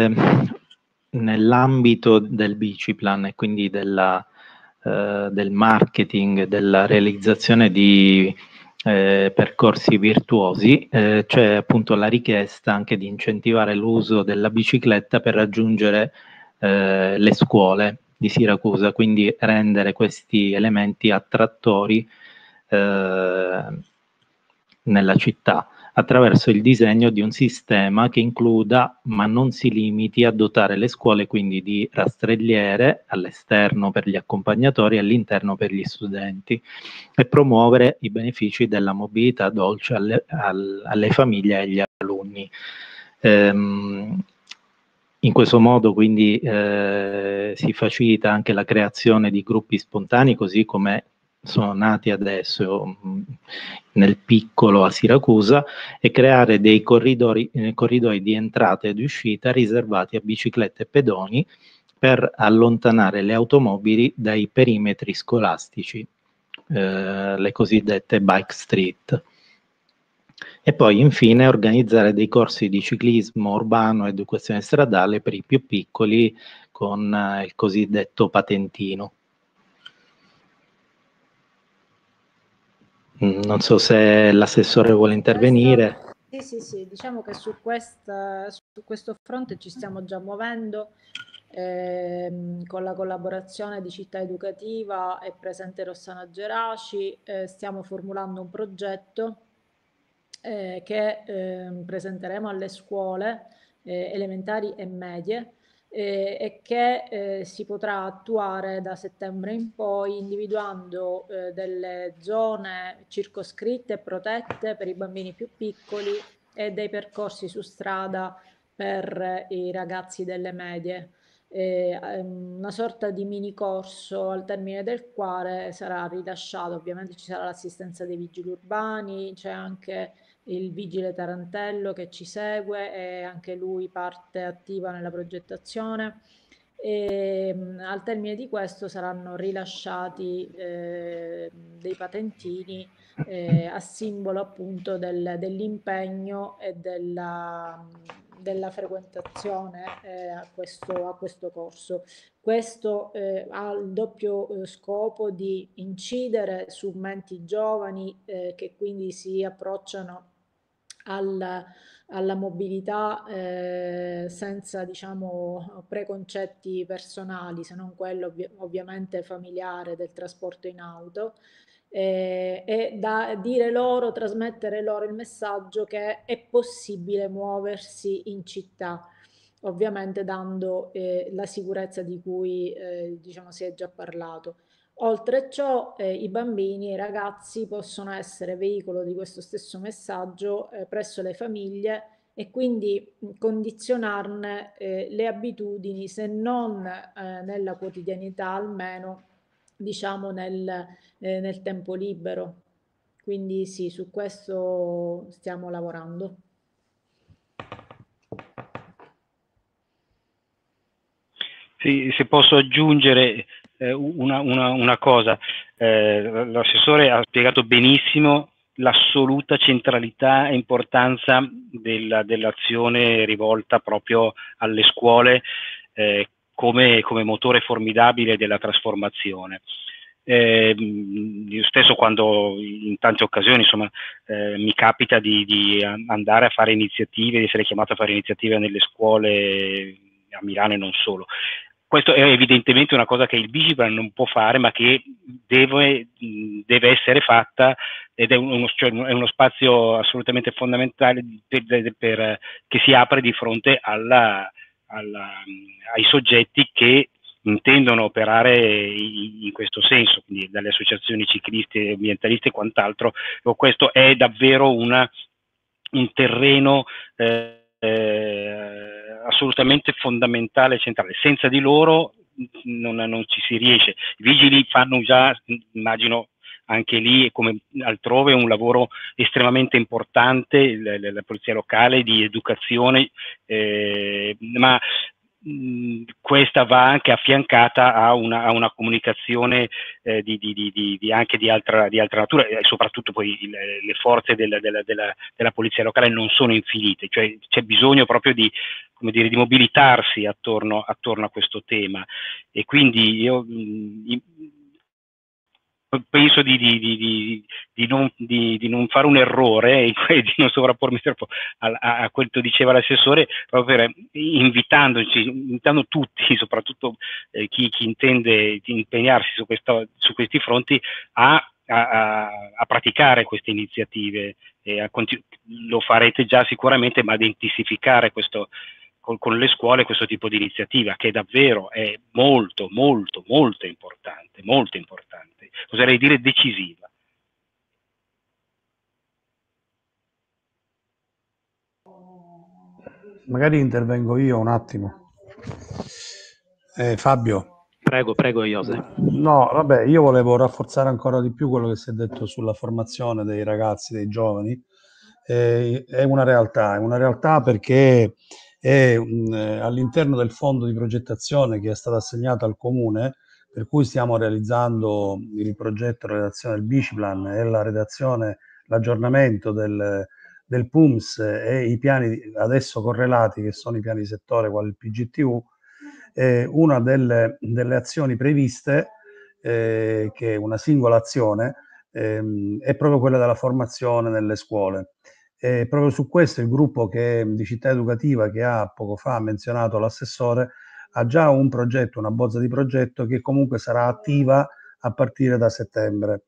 Nell'ambito del Biciplan e quindi del marketing, della realizzazione di percorsi virtuosi, c'è appunto la richiesta anche di incentivare l'uso della bicicletta per raggiungere le scuole di Siracusa, quindi rendere questi elementi attrattori nella città, attraverso il disegno di un sistema che includa, ma non si limiti a dotare le scuole quindi di rastrelliere all'esterno per gli accompagnatori e all'interno per gli studenti, e promuovere i benefici della mobilità dolce alle famiglie e agli alunni. In questo modo quindi si facilita anche la creazione di gruppi spontanei, così come sono nati adesso nel piccolo a Siracusa, e creare dei corridoi di entrata e di uscita riservati a biciclette e pedoni per allontanare le automobili dai perimetri scolastici, le cosiddette bike street. E poi infine organizzare dei corsi di ciclismo urbano e educazione stradale per i più piccoli con il cosiddetto patentino. Non so se l'assessore vuole intervenire. Sì, diciamo che su questo fronte ci stiamo già muovendo con la collaborazione di Città Educativa e presente Rossana Geraci. Stiamo formulando un progetto che presenteremo alle scuole elementari e medie e che si potrà attuare da settembre in poi, individuando delle zone circoscritte e protette per i bambini più piccoli e dei percorsi su strada per i ragazzi delle medie. Una sorta di mini corso al termine del quale sarà rilasciato, ovviamente ci sarà l'assistenza dei vigili urbani, c'è anche il vigile tarantello che ci segue e anche lui parte attiva nella progettazione, e al termine di questo saranno rilasciati dei patentini a simbolo appunto dell'impegno e della frequentazione a questo corso. Questo ha il doppio scopo di incidere su menti giovani che quindi si approcciano alla mobilità senza, diciamo, preconcetti personali, se non quello ovviamente familiare del trasporto in auto, e da dire loro, trasmettere loro il messaggio che è possibile muoversi in città, ovviamente dando la sicurezza di cui diciamo si è già parlato. Oltre a ciò, i bambini e i ragazzi possono essere veicolo di questo stesso messaggio presso le famiglie e quindi condizionarne le abitudini, se non nella quotidianità, almeno diciamo nel tempo libero. Quindi sì, su questo stiamo lavorando. Sì, se posso aggiungere una cosa, l'assessore ha spiegato benissimo l'assoluta centralità e importanza dell'azione rivolta proprio alle scuole come motore formidabile della trasformazione. Io stesso, quando in tante occasioni insomma mi capita di andare a fare iniziative, di essere chiamato a fare iniziative nelle scuole a Milano e non solo. Questo è evidentemente una cosa che il Biciplan non può fare, ma che deve essere fatta, ed è uno spazio assolutamente fondamentale che si apre di fronte ai soggetti che intendono operare in questo senso, quindi dalle associazioni cicliste, ambientaliste e quant'altro. Questo è davvero un terreno assolutamente fondamentale e centrale. Senza di loro non ci si riesce. I vigili fanno già, immagino, anche lì come altrove, un lavoro estremamente importante, la polizia locale, di educazione, ma questa va anche affiancata a una comunicazione anche di altra natura, e soprattutto poi le forze della polizia locale non sono infinite, cioè c'è bisogno proprio di, come dire, di mobilitarsi attorno a questo tema, e quindi io penso di non fare un errore e di non sovrappormi troppo a quello che diceva l'assessore, proprio invitando tutti, soprattutto chi intende impegnarsi su questi fronti, a praticare queste iniziative. Lo farete già sicuramente, ma ad intensificare con le scuole questo tipo di iniziativa, che davvero è molto, molto, molto importante, oserei dire decisiva. Magari intervengo io un attimo. Fabio. Prego, Jose. No, vabbè, io volevo rafforzare ancora di più quello che si è detto sulla formazione dei ragazzi, dei giovani. È una realtà perché è all'interno del fondo di progettazione che è stato assegnato al comune, per cui stiamo realizzando il progetto redazione del Biciplan e l'aggiornamento del PUMS e i piani adesso correlati, che sono i piani di settore, quali il PGTU. Una delle azioni previste, che è una singola azione, è proprio quella della formazione nelle scuole. Proprio su questo il gruppo di Città Educativa, che ha poco fa menzionato l'assessore, ha già un progetto, una bozza di progetto che comunque sarà attiva a partire da settembre.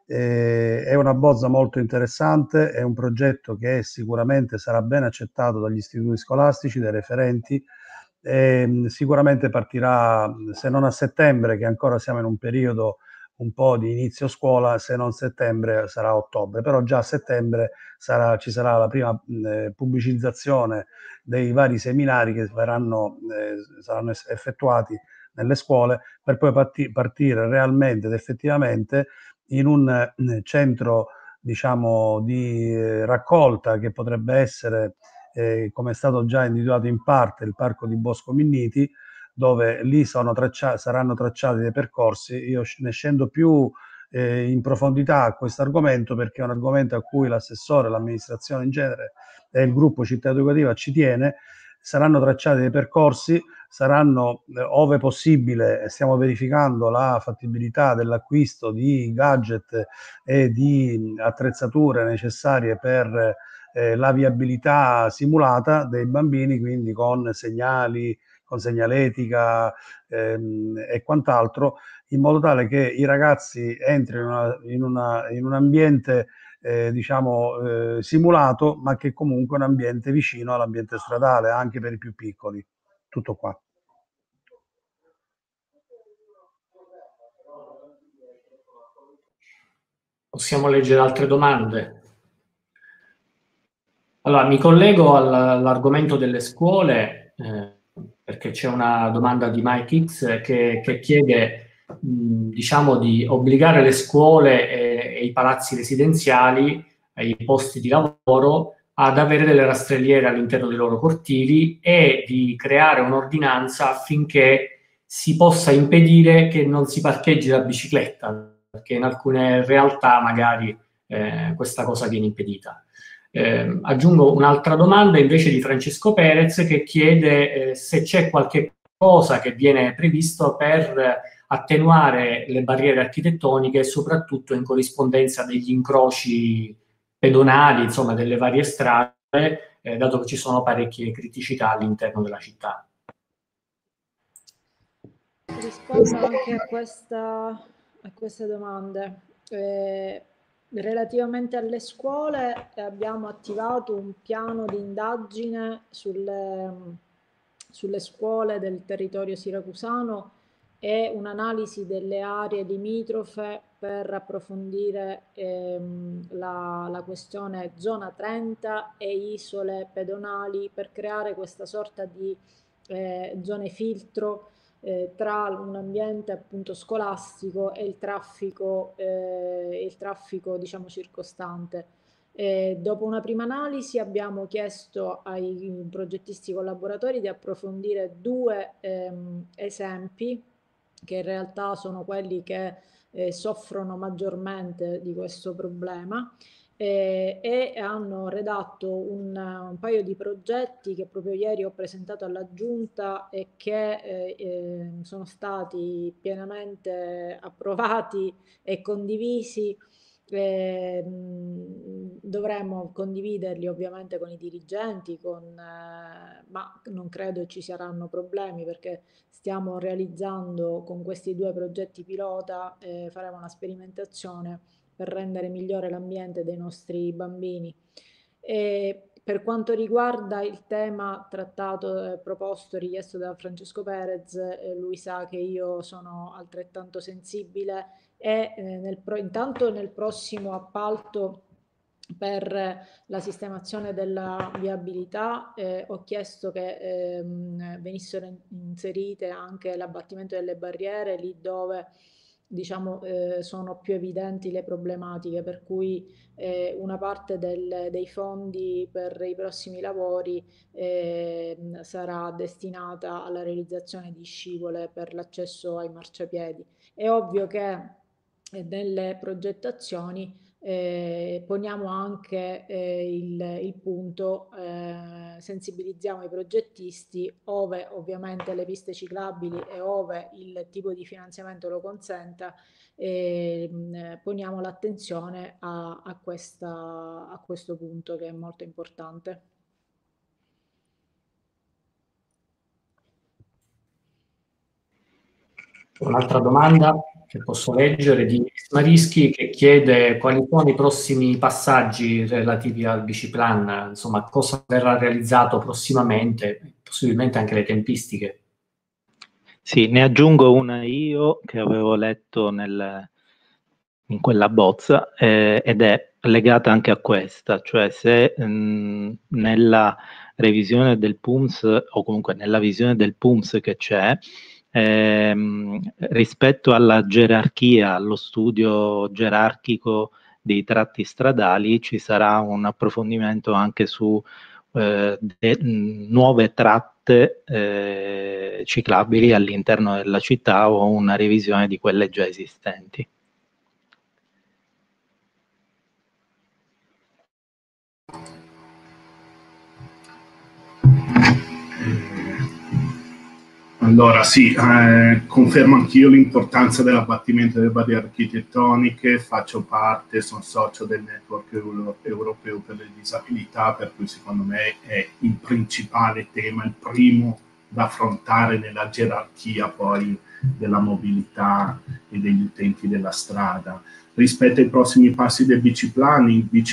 È una bozza molto interessante, è un progetto che sicuramente sarà ben accettato dagli istituti scolastici, dai referenti. Sicuramente partirà, se non a settembre, che ancora siamo in un periodo un po' di inizio scuola, se non settembre sarà ottobre, però già a settembre ci sarà la prima pubblicizzazione dei vari seminari che saranno effettuati nelle scuole, per poi partire realmente ed effettivamente in un centro, diciamo, di raccolta, che potrebbe essere, come è stato già individuato in parte, il parco di Bosco Minniti, dove lì saranno tracciati dei percorsi. Io ne scendo più in profondità a questo argomento, perché è un argomento a cui l'assessore, l'amministrazione in genere e il gruppo Città Educativa ci tiene. Saranno tracciati dei percorsi, saranno, ove possibile, stiamo verificando la fattibilità dell'acquisto di gadget e di attrezzature necessarie per la viabilità simulata dei bambini, quindi con segnali, con segnaletica e quant'altro, in modo tale che i ragazzi entrino in un ambiente diciamo simulato, ma che comunque è un ambiente vicino all'ambiente stradale, anche per i più piccoli. Tutto qua. Possiamo leggere altre domande? Allora, mi collego all'argomento delle scuole, perché c'è una domanda di Mike X che chiede, diciamo, di obbligare le scuole e i palazzi residenziali, i posti di lavoro, ad avere delle rastrelliere all'interno dei loro cortili e di creare un'ordinanza affinché si possa impedire che non si parcheggi la bicicletta, perché in alcune realtà magari questa cosa viene impedita. Aggiungo un'altra domanda invece di Francesco Perez, che chiede se c'è qualche cosa che viene previsto per attenuare le barriere architettoniche, soprattutto in corrispondenza degli incroci pedonali, insomma, delle varie strade, dato che ci sono parecchie criticità all'interno della città. Rispondo anche a queste domande. Relativamente alle scuole, abbiamo attivato un piano di indagine sulle scuole del territorio siracusano e un'analisi delle aree limitrofe per approfondire la questione zona 30 e isole pedonali, per creare questa sorta di zone filtro tra un ambiente appunto scolastico e il traffico diciamo circostante. Dopo una prima analisi abbiamo chiesto ai progettisti collaboratori di approfondire due esempi che in realtà sono quelli che soffrono maggiormente di questo problema e hanno redatto un paio di progetti che proprio ieri ho presentato alla Giunta e che sono stati pienamente approvati e condivisi. Dovremmo condividerli ovviamente con i dirigenti, ma non credo ci saranno problemi perché stiamo realizzando con questi due progetti pilota, faremo una sperimentazione per rendere migliore l'ambiente dei nostri bambini. E per quanto riguarda il tema trattato, proposto, richiesto da Francesco Perez, lui sa che io sono altrettanto sensibile e intanto nel prossimo appalto per la sistemazione della viabilità ho chiesto che venissero inserite anche l'abbattimento delle barriere lì dove diciamo sono più evidenti le problematiche, per cui una parte dei fondi per i prossimi lavori sarà destinata alla realizzazione di scivole per l'accesso ai marciapiedi. È ovvio che nelle progettazioni poniamo anche il punto, sensibilizziamo i progettisti ove ovviamente le piste ciclabili e ove il tipo di finanziamento lo consenta, poniamo l'attenzione a questo punto che è molto importante. Un'altra domanda che posso leggere di Marischi, che chiede quali sono i prossimi passaggi relativi al Biciplan, insomma cosa verrà realizzato prossimamente, possibilmente anche le tempistiche. Sì, ne aggiungo una io che avevo letto in quella bozza ed è legata anche a questa, cioè se nella revisione del PUMS o comunque nella visione del PUMS che c'è, rispetto alla gerarchia, allo studio gerarchico dei tratti stradali, ci sarà un approfondimento anche su nuove tratte ciclabili all'interno della città o una revisione di quelle già esistenti. Allora sì, confermo anch'io l'importanza dell'abbattimento delle barriere architettoniche, faccio parte, sono socio del network europeo per le disabilità, per cui secondo me è il principale tema, il primo da affrontare nella gerarchia poi della mobilità e degli utenti della strada. Rispetto ai prossimi passi del Biciplan,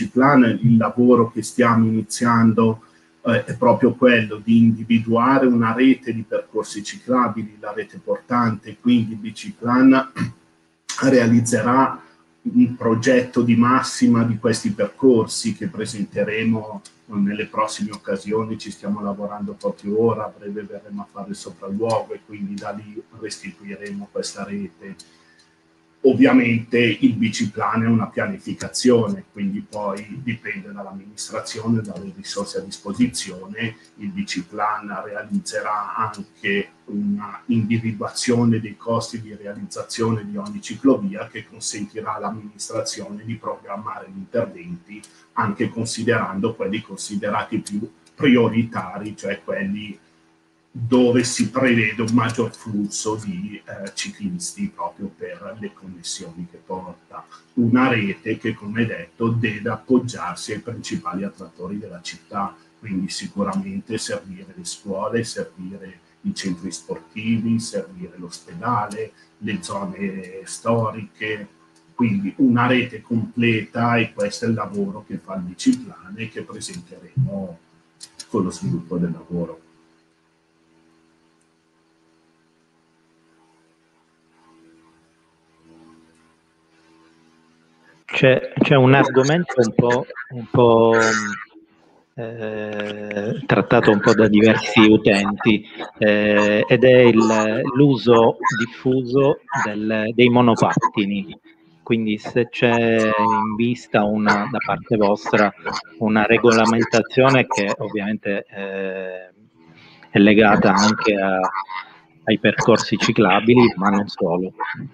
il lavoro che stiamo iniziando è proprio quello di individuare una rete di percorsi ciclabili, la rete portante, quindi il Biciplan realizzerà un progetto di massima di questi percorsi che presenteremo nelle prossime occasioni, ci stiamo lavorando proprio ora, a breve verremo a fare il sopralluogo e quindi da lì restituiremo questa rete. Ovviamente il Biciplan è una pianificazione, quindi poi dipende dall'amministrazione, dalle risorse a disposizione. Il Biciplan realizzerà anche una individuazione dei costi di realizzazione di ogni ciclovia che consentirà all'amministrazione di programmare gli interventi anche considerando quelli considerati più prioritari, cioè quelli dove si prevede un maggior flusso di ciclisti proprio per le connessioni che porta. Una rete che, come detto, deve appoggiarsi ai principali attrattori della città, quindi sicuramente servire le scuole, servire i centri sportivi, servire l'ospedale, le zone storiche, quindi una rete completa e questo è il lavoro che fa il Biciplan e che presenteremo con lo sviluppo del lavoro. C'è un argomento un po' trattato un po' da diversi utenti, ed è l'uso diffuso dei monopattini. Quindi se c'è in vista da parte vostra una regolamentazione che ovviamente è legata anche ai percorsi ciclabili, ma non solo,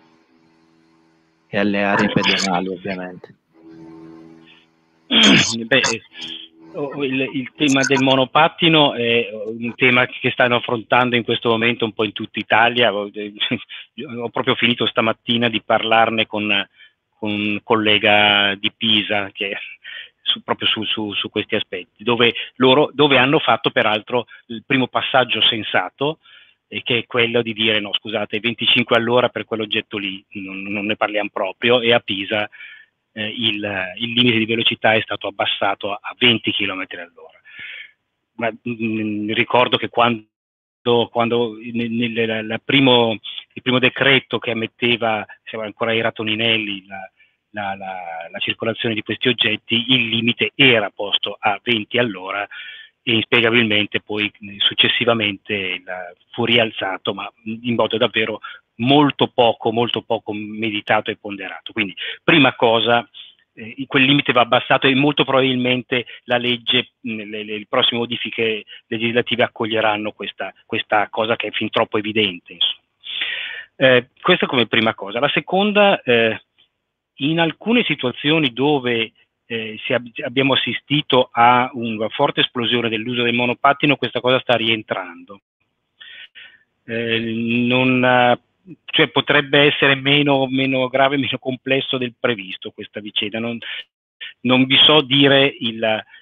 e alle aree pedonali ovviamente. Beh, il tema del monopattino è un tema che stanno affrontando in questo momento un po' in tutta Italia. Ho proprio finito stamattina di parlarne con un collega di Pisa che proprio su questi aspetti, dove hanno fatto peraltro il primo passaggio sensato, che è quello di dire no, scusate, 25 all'ora per quell'oggetto lì, non ne parliamo proprio, e a Pisa il limite di velocità è stato abbassato a 20 km all'ora. Ma ricordo che quando il primo decreto che ammetteva, siamo ancora ai Ratoninelli, la circolazione di questi oggetti, il limite era posto a 20 all'ora e inspiegabilmente poi successivamente fu rialzato, ma in modo davvero molto poco meditato e ponderato. Quindi prima cosa, quel limite va abbassato e molto probabilmente la legge, le prossime modifiche legislative accoglieranno questa cosa che è fin troppo evidente, insomma. Questa come prima cosa. La seconda, in alcune situazioni dove abbiamo assistito a una forte esplosione dell'uso del monopattino, questa cosa sta rientrando. Cioè potrebbe essere meno grave, meno complesso del previsto questa vicenda. Non vi so dire i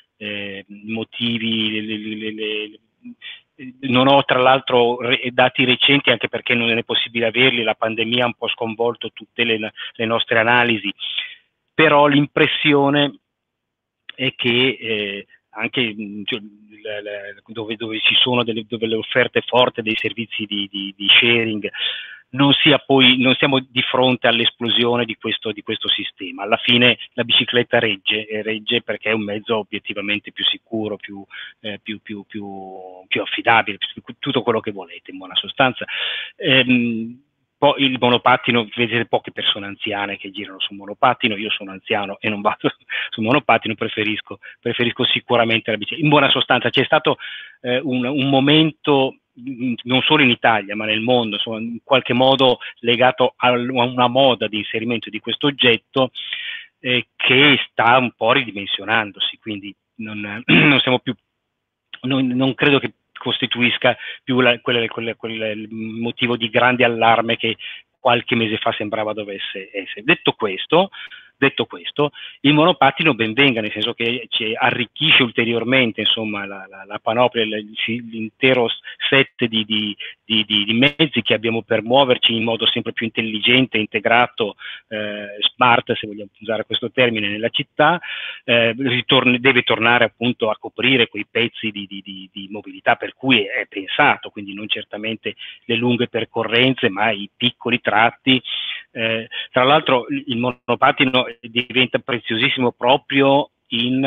motivi, non ho tra l'altro dati recenti, anche perché non è possibile averli, la pandemia ha un po' sconvolto tutte le nostre analisi, però l'impressione è che anche dove ci sono dove le offerte forti dei servizi di sharing, non siamo di fronte all'esplosione di questo sistema. Alla fine la bicicletta regge perché è un mezzo obiettivamente più sicuro, più affidabile, tutto quello che volete in buona sostanza. Poi il monopattino, vedete poche persone anziane che girano sul monopattino, io sono anziano e non vado sul monopattino, preferisco sicuramente la bicicletta. In buona sostanza c'è stato un momento, non solo in Italia ma nel mondo, insomma, in qualche modo legato a una moda di inserimento di questo oggetto che sta un po' ridimensionandosi, quindi non siamo più, non credo che costituisca più quel motivo di grande allarme che qualche mese fa sembrava dovesse essere. Detto questo, il monopattino ben venga, nel senso che ci arricchisce ulteriormente, insomma, la panoplia, l'intero set di mezzi che abbiamo per muoverci in modo sempre più intelligente, integrato, smart, se vogliamo usare questo termine, nella città. Deve tornare appunto a coprire quei pezzi di mobilità per cui è pensato, quindi non certamente le lunghe percorrenze, ma i piccoli tratti. Tra l'altro il monopattino diventa preziosissimo proprio in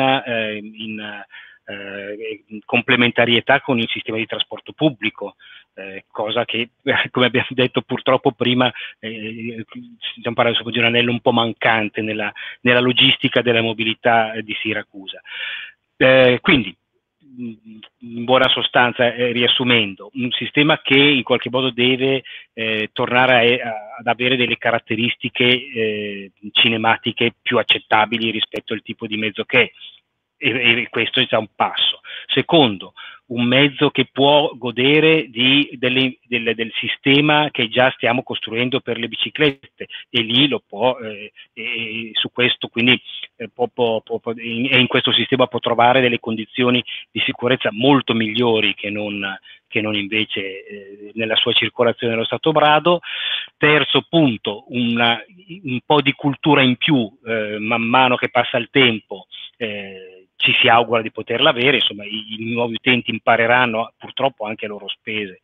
complementarietà con il sistema di trasporto pubblico, cosa che, come abbiamo detto purtroppo prima, stiamo parlando di un anello un po' mancante nella logistica della mobilità di Siracusa. Quindi, in buona sostanza, riassumendo, un sistema che in qualche modo deve tornare ad avere delle caratteristiche cinematiche più accettabili rispetto al tipo di mezzo che è, e questo è già un passo. Secondo, un mezzo che può godere del sistema che già stiamo costruendo per le biciclette, e lì lo può, su questo quindi in questo sistema può trovare delle condizioni di sicurezza molto migliori che non invece nella sua circolazione nello stato brado. Terzo punto, un po' di cultura in più man mano che passa il tempo, ci si augura di poterla avere, insomma i nuovi utenti impareranno purtroppo anche a loro spese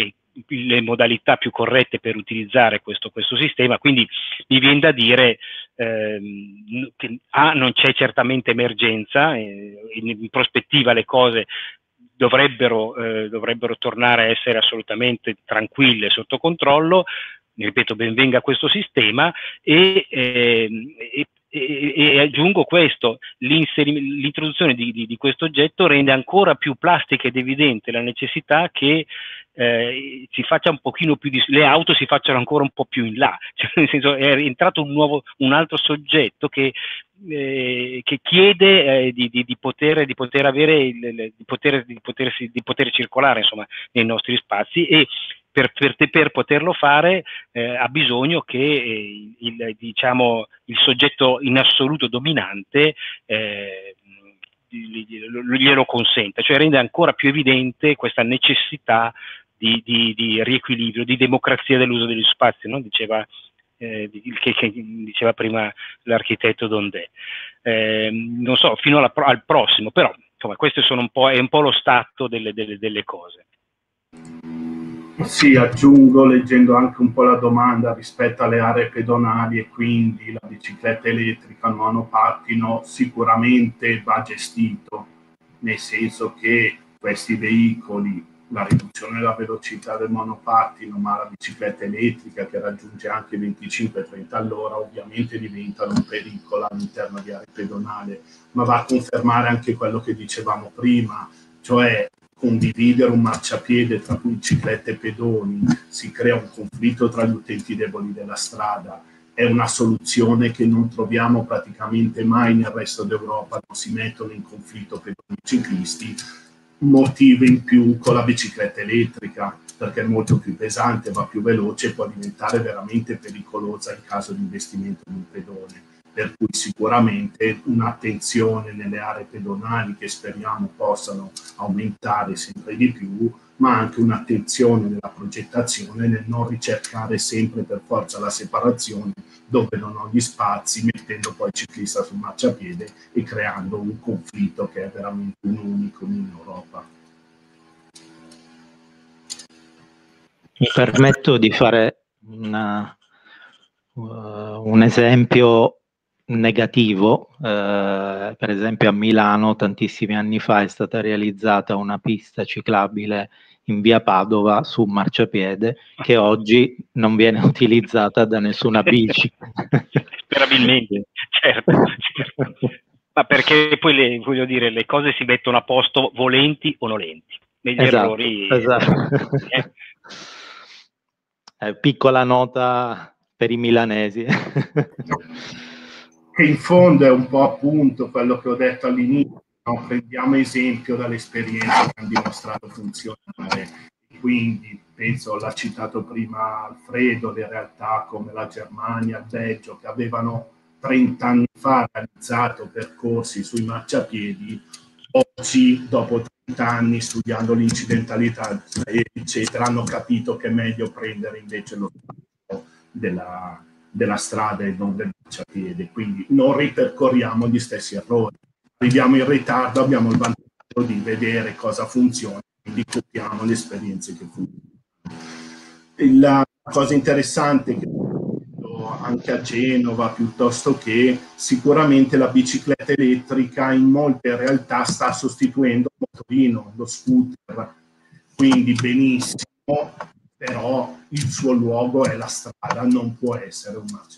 le modalità più corrette per utilizzare questo sistema, quindi mi viene da dire che non c'è certamente emergenza, in prospettiva le cose dovrebbero tornare a essere assolutamente tranquille, sotto controllo. Ripeto, ben venga questo sistema, e aggiungo questo: l'introduzione di questo oggetto rende ancora più plastica ed evidente la necessità che si faccia un pochino più le auto si facciano ancora un po' più in là, cioè, nel senso, è entrato un altro soggetto che chiede di poter avere di poter circolare, insomma, nei nostri spazi, e per poterlo fare ha bisogno che diciamo, il soggetto in assoluto dominante glielo consenta, cioè rende ancora più evidente questa necessità di riequilibrio, di democrazia dell'uso degli spazi, no? Diceva prima l'architetto Dondè. Non so, fino al prossimo, però insomma, questo è un po' lo stato delle cose. Sì, aggiungo, leggendo anche un po' la domanda rispetto alle aree pedonali e quindi la bicicletta elettrica, il monopattino, sicuramente va gestito, nel senso che questi veicoli, la riduzione della velocità del monopattino, ma la bicicletta elettrica che raggiunge anche 25-30 all'ora, ovviamente diventano un pericolo all'interno di aree pedonali, ma va a confermare anche quello che dicevamo prima, cioè condividere un marciapiede tra biciclette e pedoni, si crea un conflitto tra gli utenti deboli della strada, è una soluzione che non troviamo praticamente mai nel resto d'Europa, non si mettono in conflitto pedoni e ciclisti, motivo in più con la bicicletta elettrica, perché è molto più pesante, va più veloce e può diventare veramente pericolosa in caso di investimento di un pedone. Per cui sicuramente un'attenzione nelle aree pedonali che speriamo possano aumentare sempre di più, ma anche un'attenzione nella progettazione nel non ricercare sempre per forza la separazione dove non ho gli spazi, mettendo poi il ciclista sul marciapiede e creando un conflitto che è veramente un unicum in Europa. Mi permetto di fare un esempio negativo. Per esempio a Milano tantissimi anni fa è stata realizzata una pista ciclabile in via Padova su marciapiede che oggi non viene utilizzata da nessuna bici. Sperabilmente, certo. Ma perché poi voglio dire, le cose si mettono a posto volenti o nolenti. Negli errori. Esatto. Piccola nota per i milanesi. Che in fondo è un po' appunto quello che ho detto all'inizio, no? Prendiamo esempio dall'esperienza che hanno dimostrato funzionare, quindi penso, l'ha citato prima Alfredo, le realtà come la Germania, il Belgio, che avevano 30 anni fa realizzato percorsi sui marciapiedi, oggi dopo 30 anni studiando l'incidentalità eccetera hanno capito che è meglio prendere invece lo spazio della strada e non del marciapiede, quindi non ripercorriamo gli stessi errori, arriviamo in ritardo, abbiamo il vantaggio di vedere cosa funziona, quindi copiamo le esperienze che funzionano. La cosa interessante che anche a Genova piuttosto che sicuramente la bicicletta elettrica in molte realtà sta sostituendo il motorino, lo scooter, quindi benissimo, però il suo luogo è la strada, non può essere un marciapiede.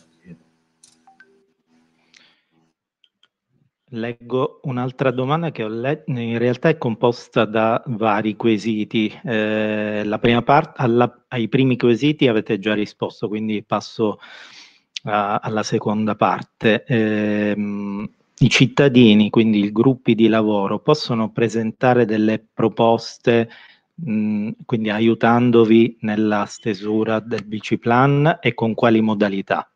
Leggo un'altra domanda che ho letto, in realtà è composta da vari quesiti. La prima parte, ai primi quesiti avete già risposto, quindi passo alla seconda parte. I cittadini, quindi i gruppi di lavoro, possono presentare delle proposte, quindi aiutandovi nella stesura del biciplan, e con quali modalità?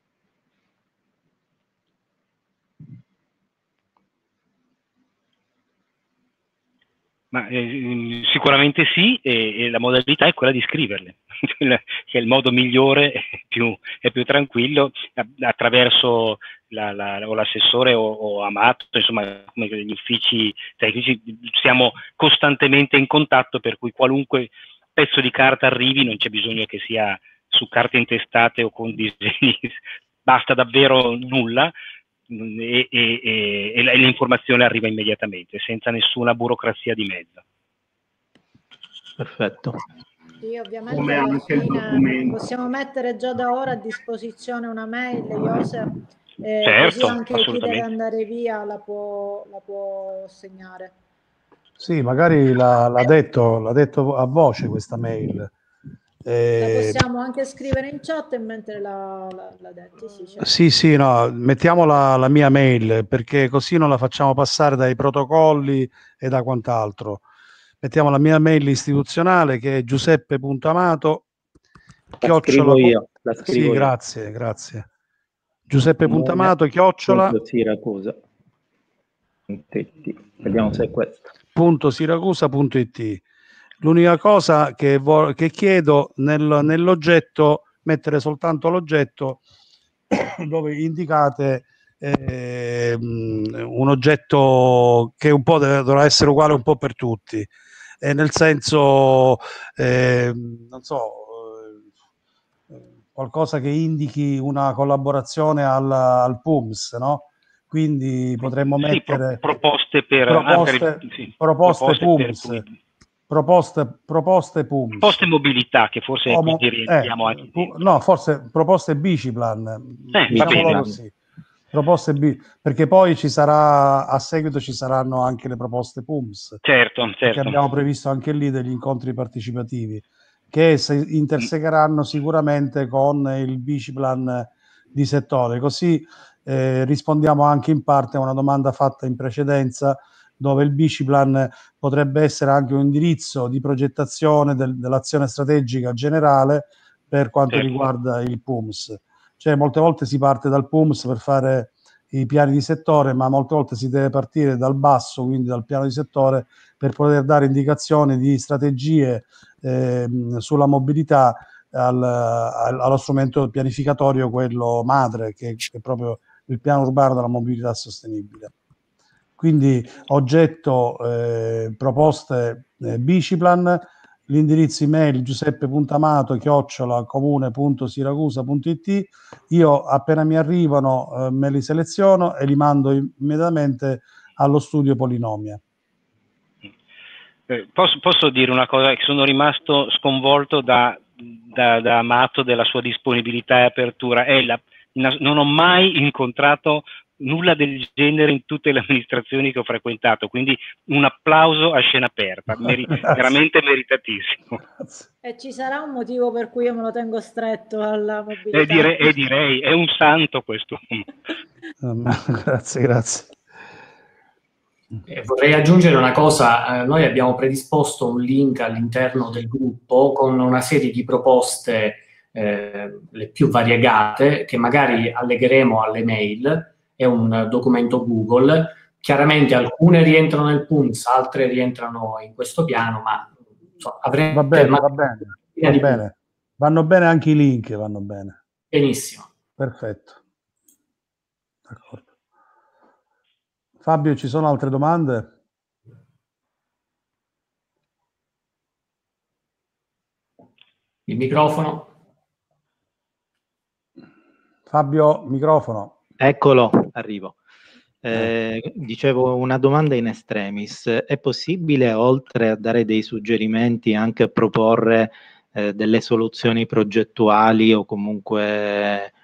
Ma sicuramente sì, e la modalità è quella di scriverle, che è il modo migliore, è più tranquillo, attraverso o l'assessore o Amato, insomma, come gli uffici tecnici, siamo costantemente in contatto, per cui qualunque pezzo di carta arrivi non c'è bisogno che sia su carte intestate o con disegni basta davvero nulla e l'informazione arriva immediatamente, senza nessuna burocrazia di mezzo. Perfetto. Sì, ovviamente alla fine possiamo mettere già da ora a disposizione una mail, Joseph, certo, così anche chi deve andare via la può segnare. Sì, magari l'ha detto a voce questa mail. La possiamo anche scrivere in chat mentre l'ha detto. Sì, certo. Sì, no, mettiamo la mia mail, perché così non la facciamo passare dai protocolli e da quant'altro. Mettiamo la mia mail istituzionale, che è giuseppe.amato. La scrivo io. Sì, grazie. Giuseppe.amato, chiocciola. Siracusa. Vediamo se è questo. .siracusa.it. L'unica cosa che chiedo nell'oggetto, mettere soltanto l'oggetto dove indicate un oggetto che un po' dovrà essere uguale un po' per tutti, nel senso non so, qualcosa che indichi una collaborazione al PUMS, no? Quindi potremmo mettere proposte PUMS. Proposte PUMS. Proposte mobilità, che forse rientriamo anche dentro. No, forse proposte Biciplan. Diciamolo così. Proposte perché poi a seguito ci saranno anche le proposte PUMS. Certo. Perché abbiamo previsto anche lì degli incontri partecipativi che si intersecheranno sicuramente con il Biciplan di settore. Così rispondiamo anche in parte a una domanda fatta in precedenza, dove il Biciplan potrebbe essere anche un indirizzo di progettazione dell'azione strategica generale per quanto riguarda il PUMS. Cioè molte volte si parte dal PUMS per fare i piani di settore, ma molte volte si deve partire dal basso, quindi dal piano di settore, per poter dare indicazioni di strategie sulla mobilità allo strumento pianificatorio, quello madre, che è proprio il piano urbano della mobilità sostenibile. Quindi oggetto proposte Biciplan, l'indirizzo email giuseppe.amato@comune.siracusa.it. Io appena mi arrivano me li seleziono e li mando immediatamente allo studio Polinomia. Posso dire una cosa, che sono rimasto sconvolto da Amato, della sua disponibilità e apertura. Non ho mai incontrato nulla del genere in tutte le amministrazioni che ho frequentato, quindi un applauso a scena aperta, veramente meritatissimo. E ci sarà un motivo per cui io me lo tengo stretto alla mobilità. E direi, è un santo questo. Grazie. Vorrei aggiungere una cosa, noi abbiamo predisposto un link all'interno del gruppo con una serie di proposte, le più variegate, che magari allegheremo alle mail. È un documento Google, chiaramente alcune rientrano nel PUMS, altre rientrano in questo piano, ma avrete... Va bene. Vanno bene anche i link, vanno bene. Benissimo. Perfetto. D'accordo. Fabio, ci sono altre domande? Il microfono. Fabio, microfono. Eccolo, arrivo. Dicevo, una domanda in extremis. È possibile, oltre a dare dei suggerimenti, anche proporre delle soluzioni progettuali o comunque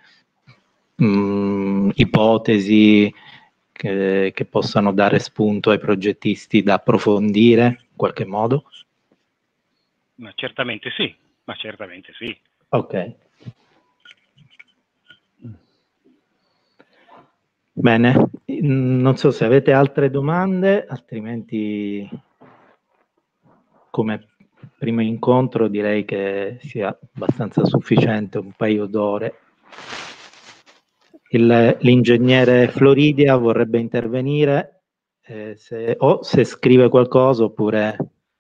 ipotesi che possano dare spunto ai progettisti da approfondire in qualche modo? Ma certamente sì. Ok. Bene, non so se avete altre domande, altrimenti come primo incontro direi che sia abbastanza sufficiente un paio d'ore. L'ingegnere Floridia vorrebbe intervenire, se scrive qualcosa oppure...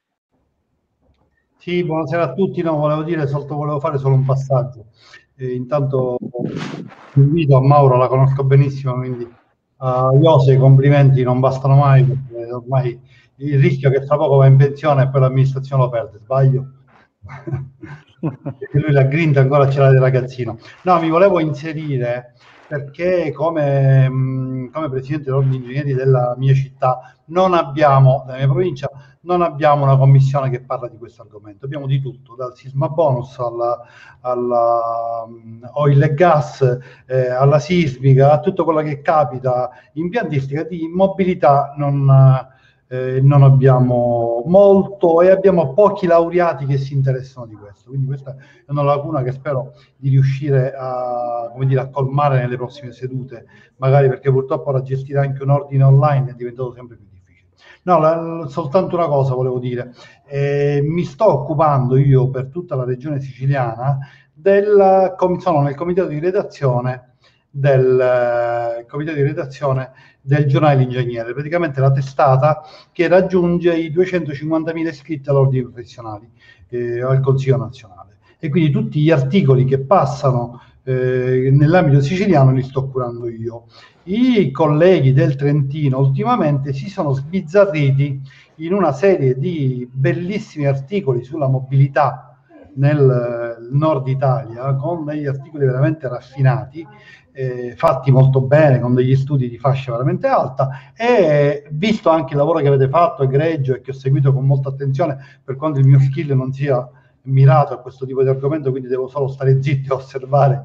Sì, buonasera a tutti. No, volevo fare solo un passaggio. Intanto invito a Mauro, la conosco benissimo, quindi a Iose i complimenti non bastano mai, perché ormai il rischio che tra poco va in pensione e poi l'amministrazione lo perde, sbaglio? perché lui la grinta ancora ce l'ha del ragazzino. No, mi volevo inserire perché come presidente dell'ordine degli ingegneri della mia città non abbiamo, della mia provincia, non abbiamo una commissione che parla di questo argomento. Abbiamo di tutto, dal sisma bonus alla oil e gas, alla sismica, a tutto quello che capita. Impiantistica di mobilità non abbiamo molto e abbiamo pochi laureati che si interessano di questo. Quindi questa è una lacuna che spero di riuscire a, come dire, a colmare nelle prossime sedute, magari, perché purtroppo ora gestire anche un ordine online è diventato sempre più difficile. No, soltanto una cosa volevo dire. Mi sto occupando io per tutta la regione siciliana sono nel comitato di redazione del giornale L'Ingegnere, praticamente la testata che raggiunge i 250.000 iscritti all'ordine professionali, al Consiglio nazionale, e quindi tutti gli articoli che passano nell'ambito siciliano li sto curando io. I colleghi del Trentino ultimamente si sono sbizzarriti in una serie di bellissimi articoli sulla mobilità nel nord Italia, con degli articoli veramente raffinati, fatti molto bene, con degli studi di fascia veramente alta, e visto anche il lavoro che avete fatto, egregio, e che ho seguito con molta attenzione, per quanto il mio skill non sia mirato a questo tipo di argomento, quindi devo solo stare zitto e osservare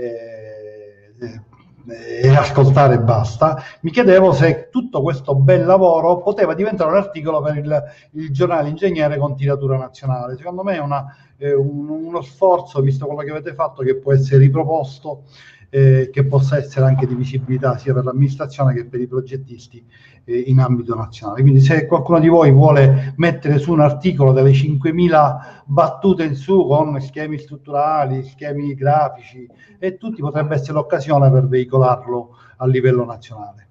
e ascoltare e basta, mi chiedevo se tutto questo bel lavoro poteva diventare un articolo per il giornale Ingegnere con tiratura nazionale. Secondo me è uno sforzo, visto quello che avete fatto, che può essere riproposto, che possa essere anche di visibilità sia per l'amministrazione che per i progettisti in ambito nazionale. Quindi se qualcuno di voi vuole mettere su un articolo delle 5.000 battute in su con schemi strutturali, schemi grafici e tutti, potrebbe essere l'occasione per veicolarlo a livello nazionale.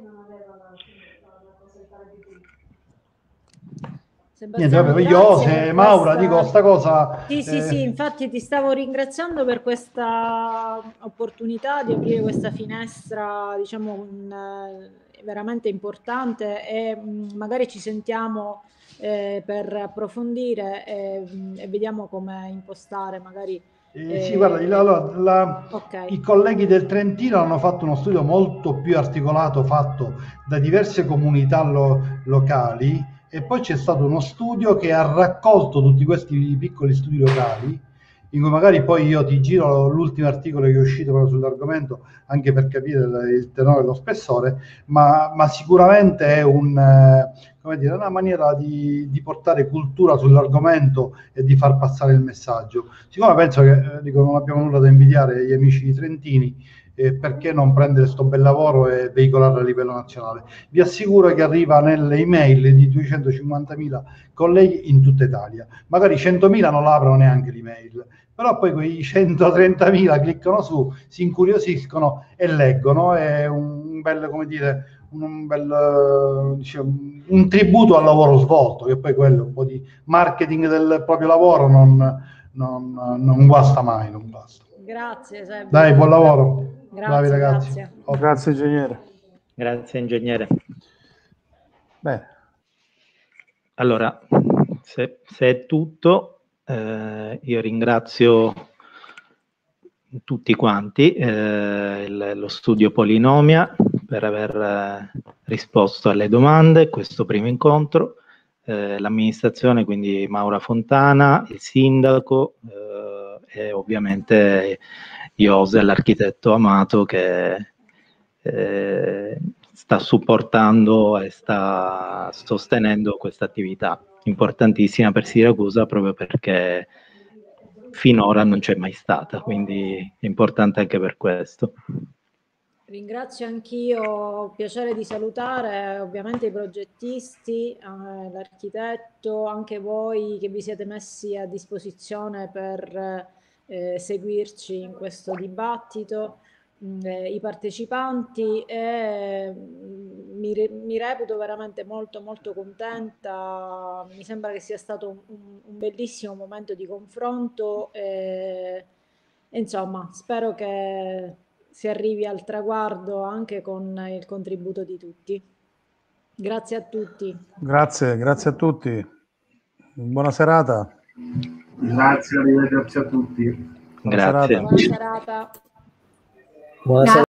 Sebastiano, niente, io se Maura dico sta cosa. Sì, infatti ti stavo ringraziando per questa opportunità di aprire questa finestra, diciamo, veramente importante, e magari ci sentiamo per approfondire e vediamo come impostare magari. Sì, guarda, okay. I colleghi del Trentino hanno fatto uno studio molto più articolato, fatto da diverse comunità locali, e poi c'è stato uno studio che ha raccolto tutti questi piccoli studi locali, in cui magari poi io ti giro l'ultimo articolo che è uscito proprio sull'argomento, anche per capire il tenore e lo spessore, ma sicuramente è una maniera di portare cultura sull'argomento e di far passare il messaggio. Siccome penso che non abbiamo nulla da invidiare agli amici trentini, perché non prendere sto bel lavoro e veicolarlo a livello nazionale? Vi assicuro che arriva nelle email di 250.000 colleghi in tutta Italia. Magari 100.000 non l'aprono neanche l'email, però poi quei 130.000 cliccano su, si incuriosiscono e leggono. È un bel, come dire, un tributo al lavoro svolto, che poi quello, un po' di marketing del proprio lavoro non guasta mai, non basta. Grazie Seb. Dai, buon lavoro. Grazie, bravi ragazzi. Grazie. Grazie ingegnere. Grazie ingegnere. Bene. Allora, se è tutto, io ringrazio tutti quanti, lo studio Polinomia, per aver risposto alle domande, questo primo incontro, l'amministrazione, quindi Maura Fontana, il sindaco, e ovviamente Jose, l'architetto Amato, che sta supportando e sta sostenendo questa attività importantissima per Siracusa, proprio perché finora non c'è mai stata, quindi è importante anche per questo. Ringrazio anch'io, ho piacere di salutare ovviamente i progettisti, l'architetto, anche voi che vi siete messi a disposizione per seguirci in questo dibattito, i partecipanti, e mi reputo veramente molto molto contenta. Mi sembra che sia stato un bellissimo momento di confronto e insomma spero che si arrivi al traguardo anche con il contributo di tutti. Grazie a tutti. Grazie a tutti. Buona serata. Grazie, arrivederci a tutti. Grazie. Buona serata. Buona serata.